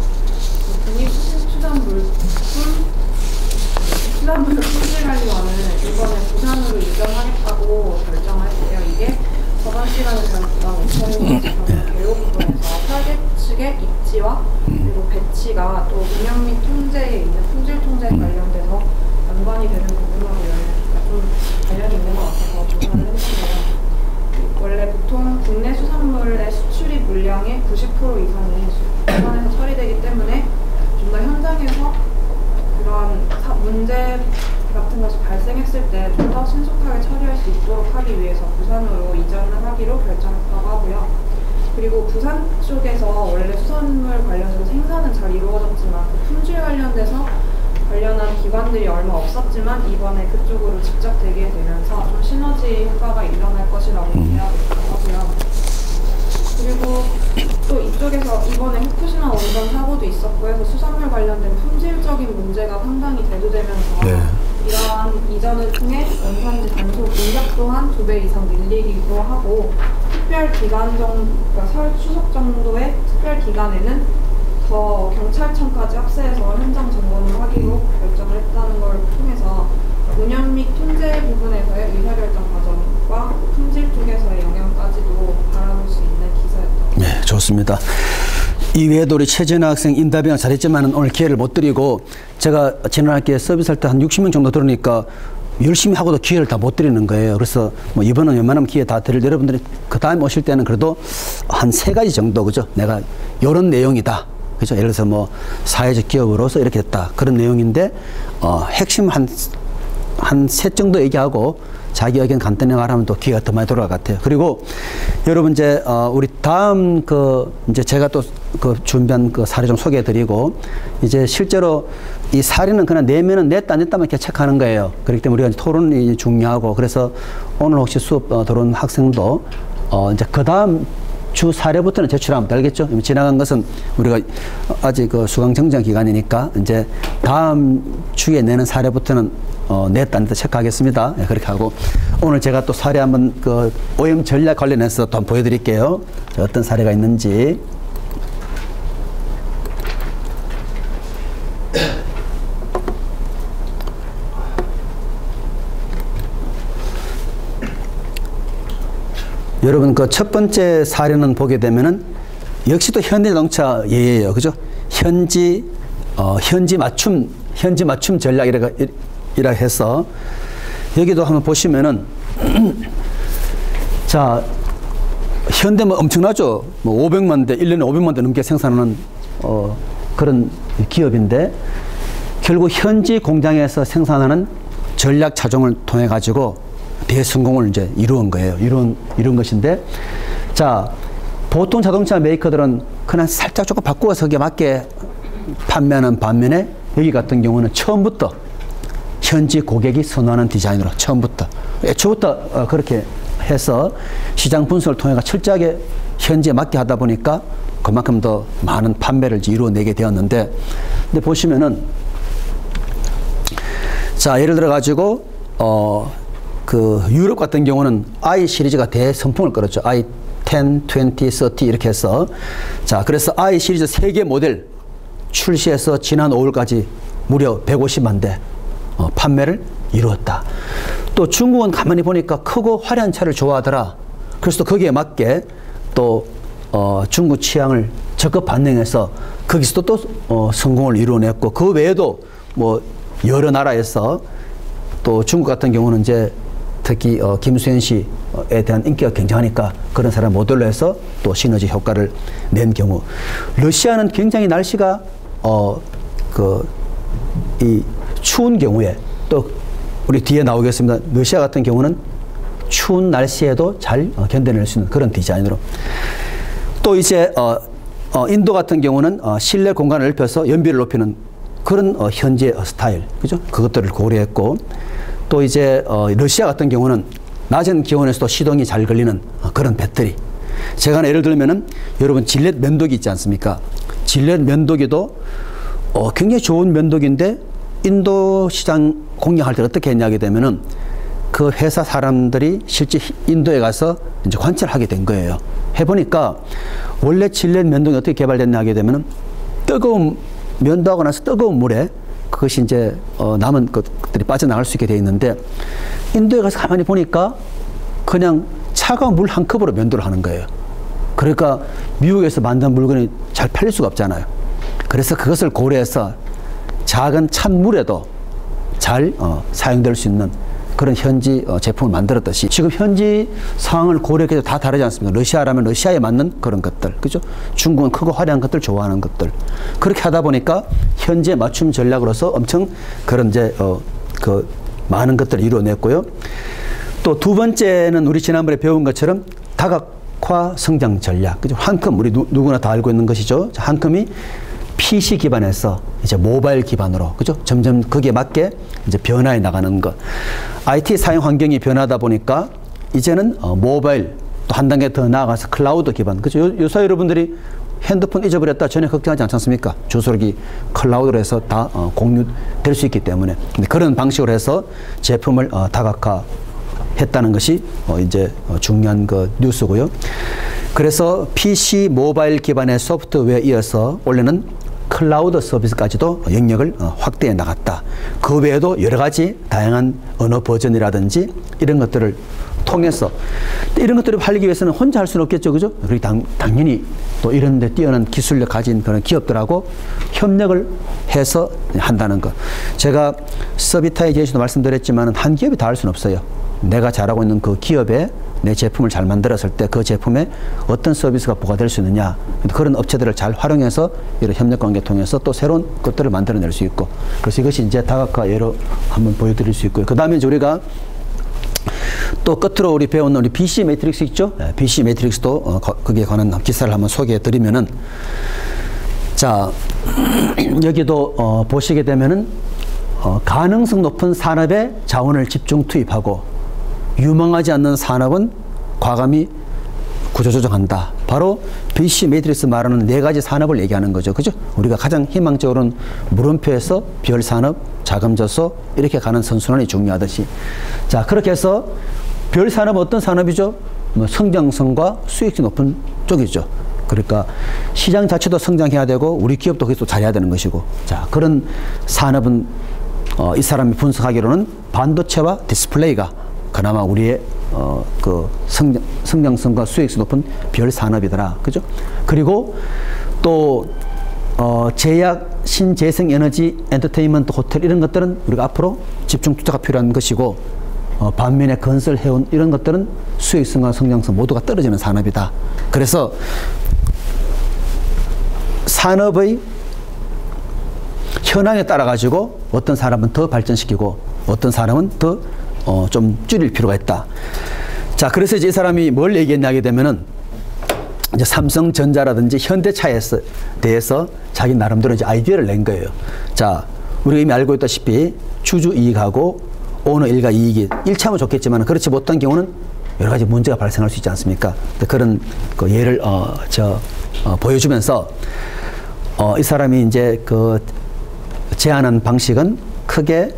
수산물 품질관리원은 이번에 부산으로 이전하겠다고 결정을 했고요. 이게 저번 시간에 저희가 2020년 개요 부분에서 설계 측의 입지와 그리고 배치가 또 운영 및 통제에 있는 품질 통제에 관련돼서 연관이 되는 부분하고 좀 관련이 있는 것 같아서 조사를 했는데요. 원래 보통 국내 수산물의 수출입 물량의 90% 이상이 부산에서 처리되기 때문에 좀 더 현장에서 그런 문제 같은 것이 발생했을 때 좀 더 신속하게 처리할 수 있도록 하기 위해서 부산으로 이전을 하기로 결정했다고 하고요. 그리고 부산 쪽에서 원래 수산물 관련해서 생산은 잘 이루어졌지만 그 품질 관련돼서 관련한 기관들이 얼마 없었지만 이번에 그쪽으로 직접 대기에 되면서 좀 시너지 효과가 일어날 것이라고 기대하고 있다고 하고요. 그리고 또 이쪽에서 이번에 후쿠시마 원전 사고도 있었고 해서 수산물 관련된 품질적인 문제가 상당히 대두되면서 이러한 이전을 통해 원산지 단속 인력 또한 2배 이상 늘리기도 하고 특별 기간 그러니까 설 추석 정도의 특별 기간에는 더 경찰청까지 합세해서 현장 점검을 하기로 결정을 했다는 걸 통해서 운영 및 통제 부분에서의 의사결정 과정과 품질 쪽에서의 영향까지도 바라볼 수 있는 기사였다고. 네, 좋습니다. 이외에도 우리 최진아 학생 인터뷰가 잘했지만 오늘 기회를 못 드리고 제가 지난 학기에 서비스할 때 한 60명 정도 들으니까 열심히 하고도 기회를 다 못 드리는 거예요. 그래서 이번은 웬만하면 기회 다 드릴 여러분들이 그 다음에 오실 때는 그래도 한 3가지 정도 그죠? 내가 이런 내용이다. 그죠? 예를 들어서 사회적 기업으로서 이렇게 됐다. 그런 내용인데 핵심 한 3 정도 얘기하고 자기 의견 간단히 말하면 또 기회가 더 많이 돌아갈 것 같아요. 그리고 여러분 이제 우리 다음 이제 제가 또 준비한 사례 좀 소개해 드리고 이제 실제로 이 사례는 그냥 내면은 냈다 안 냈다만 이렇게 체크하는 거예요. 그렇기 때문에 우리가 토론이 중요하고 그래서 오늘 혹시 수업 들어온 학생도 이제 그 다음 주 사례부터는 제출하면 알겠죠? 지나간 것은 우리가 아직 그 수강 정정 기간이니까 이제 다음 주에 내는 사례부터는 냈다는 데 체크하겠습니다. 네, 그렇게 하고 오늘 제가 또 사례 한번 그 오염 전략 관련해서 또 한번 보여드릴게요. 자, 어떤 사례가 있는지. 여러분 그 첫 번째 사례는 보게 되면은 역시 또 현대자동차 예예요, 그죠? 현지 맞춤 전략이라 해서 여기도 한번 보시면은 자 현대 뭐 엄청나죠? 뭐 500만 대 1년에 500만 대 넘게 생산하는 그런 기업인데 결국 현지 공장에서 생산하는 전략 차종을 통해 가지고 대성공을 이제 이루은 거예요. 이룬 것인데, 자, 보통 자동차 메이커들은 그냥 살짝 조금 바꾸어서 거기에 맞게 판매하는 반면에 여기 같은 경우는 처음부터 현지 고객이 선호하는 디자인으로 처음부터 애초부터 그렇게 해서 시장 분석을 통해 철저하게 현지에 맞게 하다 보니까 그만큼 더 많은 판매를 이루어내게 되었는데, 근데 보시면은 자, 예를 들어 가지고 그 유럽 같은 경우는 i 시리즈가 대선풍을 끌었죠. i10, 20, 30 이렇게 해서 자, 그래서 i 시리즈 3개 모델 출시해서 지난 5월까지 무려 150만 대 판매를 이루었다. 또 중국은 가만히 보니까 크고 화려한 차를 좋아하더라. 그래서 또 거기에 맞게 또 중국 취향을 적극 반영해서 거기서도 또 성공을 이루어냈고, 그 외에도 뭐 여러 나라에서 또 중국 같은 경우는 이제 특히 김수현 씨에 대한 인기가 굉장하니까 그런 사람 모델로 해서 또 시너지 효과를 낸 경우, 러시아는 굉장히 날씨가 이 추운 경우에 또 우리 뒤에 나오겠습니다. 러시아 같은 경우는 추운 날씨에도 잘 견뎌낼 수 있는 그런 디자인으로, 또 이제 인도 같은 경우는 실내 공간을 넓혀서 연비를 높이는 그런 현지의 스타일, 그죠? 그것들을 고려했고, 또 이제 러시아 같은 경우는 낮은 기온에서도 시동이 잘 걸리는 그런 배터리. 제가 하나 예를 들면은 여러분 질렛 면도기 있지 않습니까? 질렛 면도기도 굉장히 좋은 면도기인데 인도 시장 공략할 때 어떻게 했냐 하게 되면은 그 회사 사람들이 실제 인도에 가서 이제 관찰하게 된 거예요. 해보니까 원래 질렛 면도기 어떻게 개발됐냐 하게 되면은 뜨거운 면도하고 나서 뜨거운 물에 그것이 이제 남은 것들이 빠져나갈 수 있게 되어 있는데, 인도에 가서 가만히 보니까 그냥 차가운 물 한 컵으로 면도를 하는 거예요. 그러니까 미국에서 만든 물건이 잘 팔릴 수가 없잖아요. 그래서 그것을 고려해서 작은 찬물에도 잘 사용될 수 있는 그런 현지 제품을 만들었듯이, 지금 현지 상황을 고려해서 다 다르지 않습니까? 러시아라면 러시아에 맞는 그런 것들, 그죠? 중국은 크고 화려한 것들 좋아하는 것들. 그렇게 하다 보니까 현재 맞춤 전략으로서 엄청 그런 이제 그 많은 것들을 이루어냈고요. 또 두 번째는 우리 지난번에 배운 것처럼 다각화 성장 전략, 그죠? 한컴 우리 누구나 다 알고 있는 것이죠. 한컴이 PC 기반에서 이제 모바일 기반으로, 그죠? 점점 거기에 맞게 이제 변화해 나가는 것. IT 사용 환경이 변하다 보니까 이제는 모바일 또 한 단계 더 나아가서 클라우드 기반, 그죠? 요새 여러분들이 핸드폰 잊어버렸다 전혀 걱정하지 않지 않습니까? 주소록이 클라우드로 해서 다 공유될 수 있기 때문에 그런 방식으로 해서 제품을 다각화했다는 것이 이제 중요한 그 뉴스고요. 그래서 PC 모바일 기반의 소프트웨어에 이어서 원래는 클라우드 서비스까지도 영역을 확대해 나갔다. 그 외에도 여러 가지 다양한 언어 버전이라든지 이런 것들을 통해서, 이런 것들을 팔리기 위해서는 혼자 할 수는 없겠죠, 그죠? 그리고 당연히 또 이런 데 뛰어난 기술력 가진 그런 기업들하고 협력을 해서 한다는 것. 제가 서비타이 제시도 말씀드렸지만 한 기업이 다 할 수는 없어요. 내가 잘하고 있는 그 기업에 내 제품을 잘 만들었을 때 그 제품에 어떤 서비스가 부과될 수 있느냐, 그런 업체들을 잘 활용해서 이런 협력관계 통해서 또 새로운 것들을 만들어낼 수 있고, 그래서 이것이 이제 다각화 예로 한번 보여드릴 수 있고요. 그 다음에 이제 우리가 또 끝으로 우리 배운 우리 BC 매트릭스 있죠? BC 매트릭스도 거기에 관한 기사를 한번 소개해 드리면은, 자, 여기도 보시게 되면은 가능성 높은 산업에 자원을 집중 투입하고 유망하지 않는 산업은 과감히 구조조정한다. 바로 BC 매트릭스 말하는 4가지 산업을 얘기하는 거죠. 그죠? 우리가 가장 희망적으로는 물음표에서 별 산업, 자금 저소 이렇게 가는 선순환이 중요하듯이. 자, 그렇게 해서 별 산업 어떤 산업이죠? 뭐 성장성과 수익성이 높은 쪽이죠. 그러니까 시장 자체도 성장해야 되고 우리 기업도 거기서 잘해야 되는 것이고. 자, 그런 산업은 이 사람이 분석하기로는 반도체와 디스플레이가 그나마 우리의 그 성장성과 수익성이 높은 별 산업이더라. 그죠? 그리고 또 제약, 신재생 에너지, 엔터테인먼트, 호텔 이런 것들은 우리가 앞으로 집중 투자가 필요한 것이고, 반면에 건설, 해운 이런 것들은 수익성과 성장성 모두가 떨어지는 산업이다. 그래서 산업의 현황에 따라 가지고 어떤 사람은 더 발전시키고 어떤 사람은 더 좀 줄일 필요가 있다. 자, 그래서 이제 이 사람이 뭘 얘기했냐 하게 되면은 이제 삼성전자라든지 현대차에 대해서 자기 나름대로 이제 아이디어를 낸 거예요. 자, 우리가 이미 알고 있다시피 주주 이익하고 오너 일가 이익이 일치하면 좋겠지만 그렇지 못한 경우는 여러 가지 문제가 발생할 수 있지 않습니까? 그런 그 예를 보여주면서 이 사람이 이제 그 제안한 방식은 크게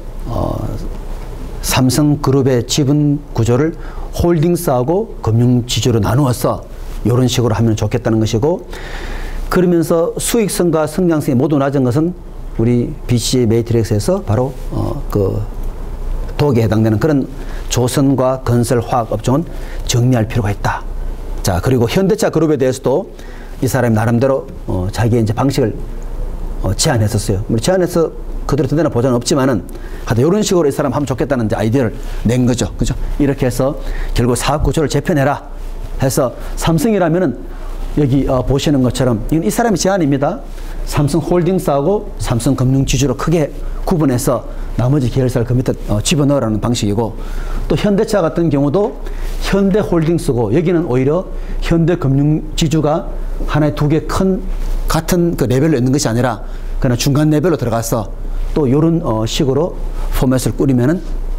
삼성그룹의 지분 구조를 홀딩스하고 금융지주로 나누어서 이런 식으로 하면 좋겠다는 것이고, 그러면서 수익성과 성장성이 모두 낮은 것은 우리 BC 매트릭스에서 바로 그 독에 해당되는 그런 조선과 건설, 화학 업종은 정리할 필요가 있다. 자, 그리고 현대차 그룹에 대해서도 이 사람이 나름대로 자기의 이제 방식을 제안했었어요. 제안해서 그대로 든든한 보장은 없지만은 하여튼 이런 식으로 이 사람 하면 좋겠다는 이제 아이디어를 낸 거죠. 그죠? 이렇게 해서 결국 사업 구조를 재편해라 해서 삼성이라면은 여기 보시는 것처럼 이건 이 사람의 제안입니다. 삼성홀딩스하고 삼성금융지주로 크게 구분해서 나머지 계열사를 그 밑에 집어넣으라는 방식이고, 또 현대차 같은 경우도 현대홀딩스고 여기는 오히려 현대금융지주가 하나의 두 개 큰 같은 그 레벨로 있는 것이 아니라 그냥 중간 레벨로 들어가서 또 이런 식으로 포맷을 꾸리면은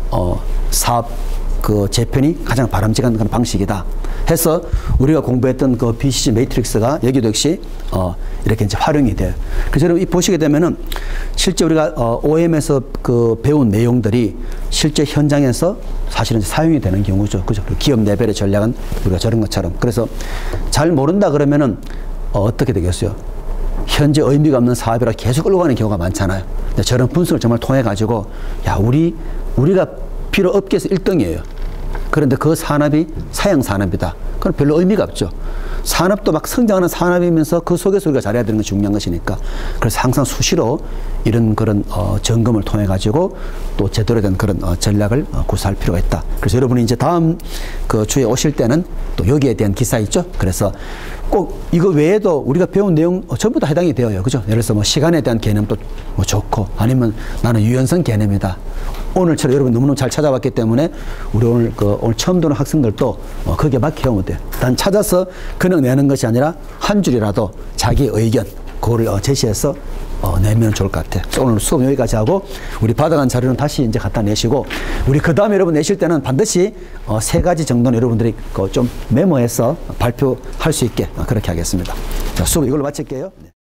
사업 그 재편이 가장 바람직한 그런 방식이다 해서 우리가 공부했던 그 BCG 매트릭스가 여기도 역시 이렇게 이제 활용이 돼요. 그래서 여러분 이 보시게 되면은 실제 우리가 OM에서 그 배운 내용들이 실제 현장에서 사실은 사용이 되는 경우죠. 그죠? 기업 레벨의 전략은 우리가 저런 것처럼. 그래서 잘 모른다 그러면은 어떻게 되겠어요? 현재 의미가 없는 사업이라 계속 끌고 가는 경우가 많잖아요. 근데 저런 분석을 정말 통해 가지고 야, 우리가 비록 업계에서 1등이에요. 그런데 그 산업이 사양 산업이다. 그건 별로 의미가 없죠. 산업도 막 성장하는 산업이면서 그 속에서 우리가 잘해야 되는 게 중요한 것이니까. 그래서 항상 수시로 이런 그런 점검을 통해 가지고 또 제대로 된 그런 전략을 구사할 필요가 있다. 그래서 여러분이 이제 다음 그 주에 오실 때는 또 여기에 대한 기사 있죠. 그래서 꼭 이거 외에도 우리가 배운 내용 전부 다 해당이 되어요. 그죠? 예를 들어서 뭐 시간에 대한 개념도 뭐 좋고, 아니면 나는 유연성 개념이다. 오늘처럼 여러분 너무너무 잘 찾아왔기 때문에 우리 오늘 처음 듣는 학생들도 거기에 맞게 하면 돼요. 단 찾아서 그냥 내는 것이 아니라 한 줄이라도 자기 의견 그거를 제시해서 내면 좋을 것 같아요. 오늘 수업 여기까지 하고 우리 받아간 자료는 다시 이제 갖다 내시고, 우리 그 다음에 여러분 내실 때는 반드시 3가지 정도는 여러분들이 좀 메모해서 발표할 수 있게 그렇게 하겠습니다. 자, 수업 이걸로 마칠게요.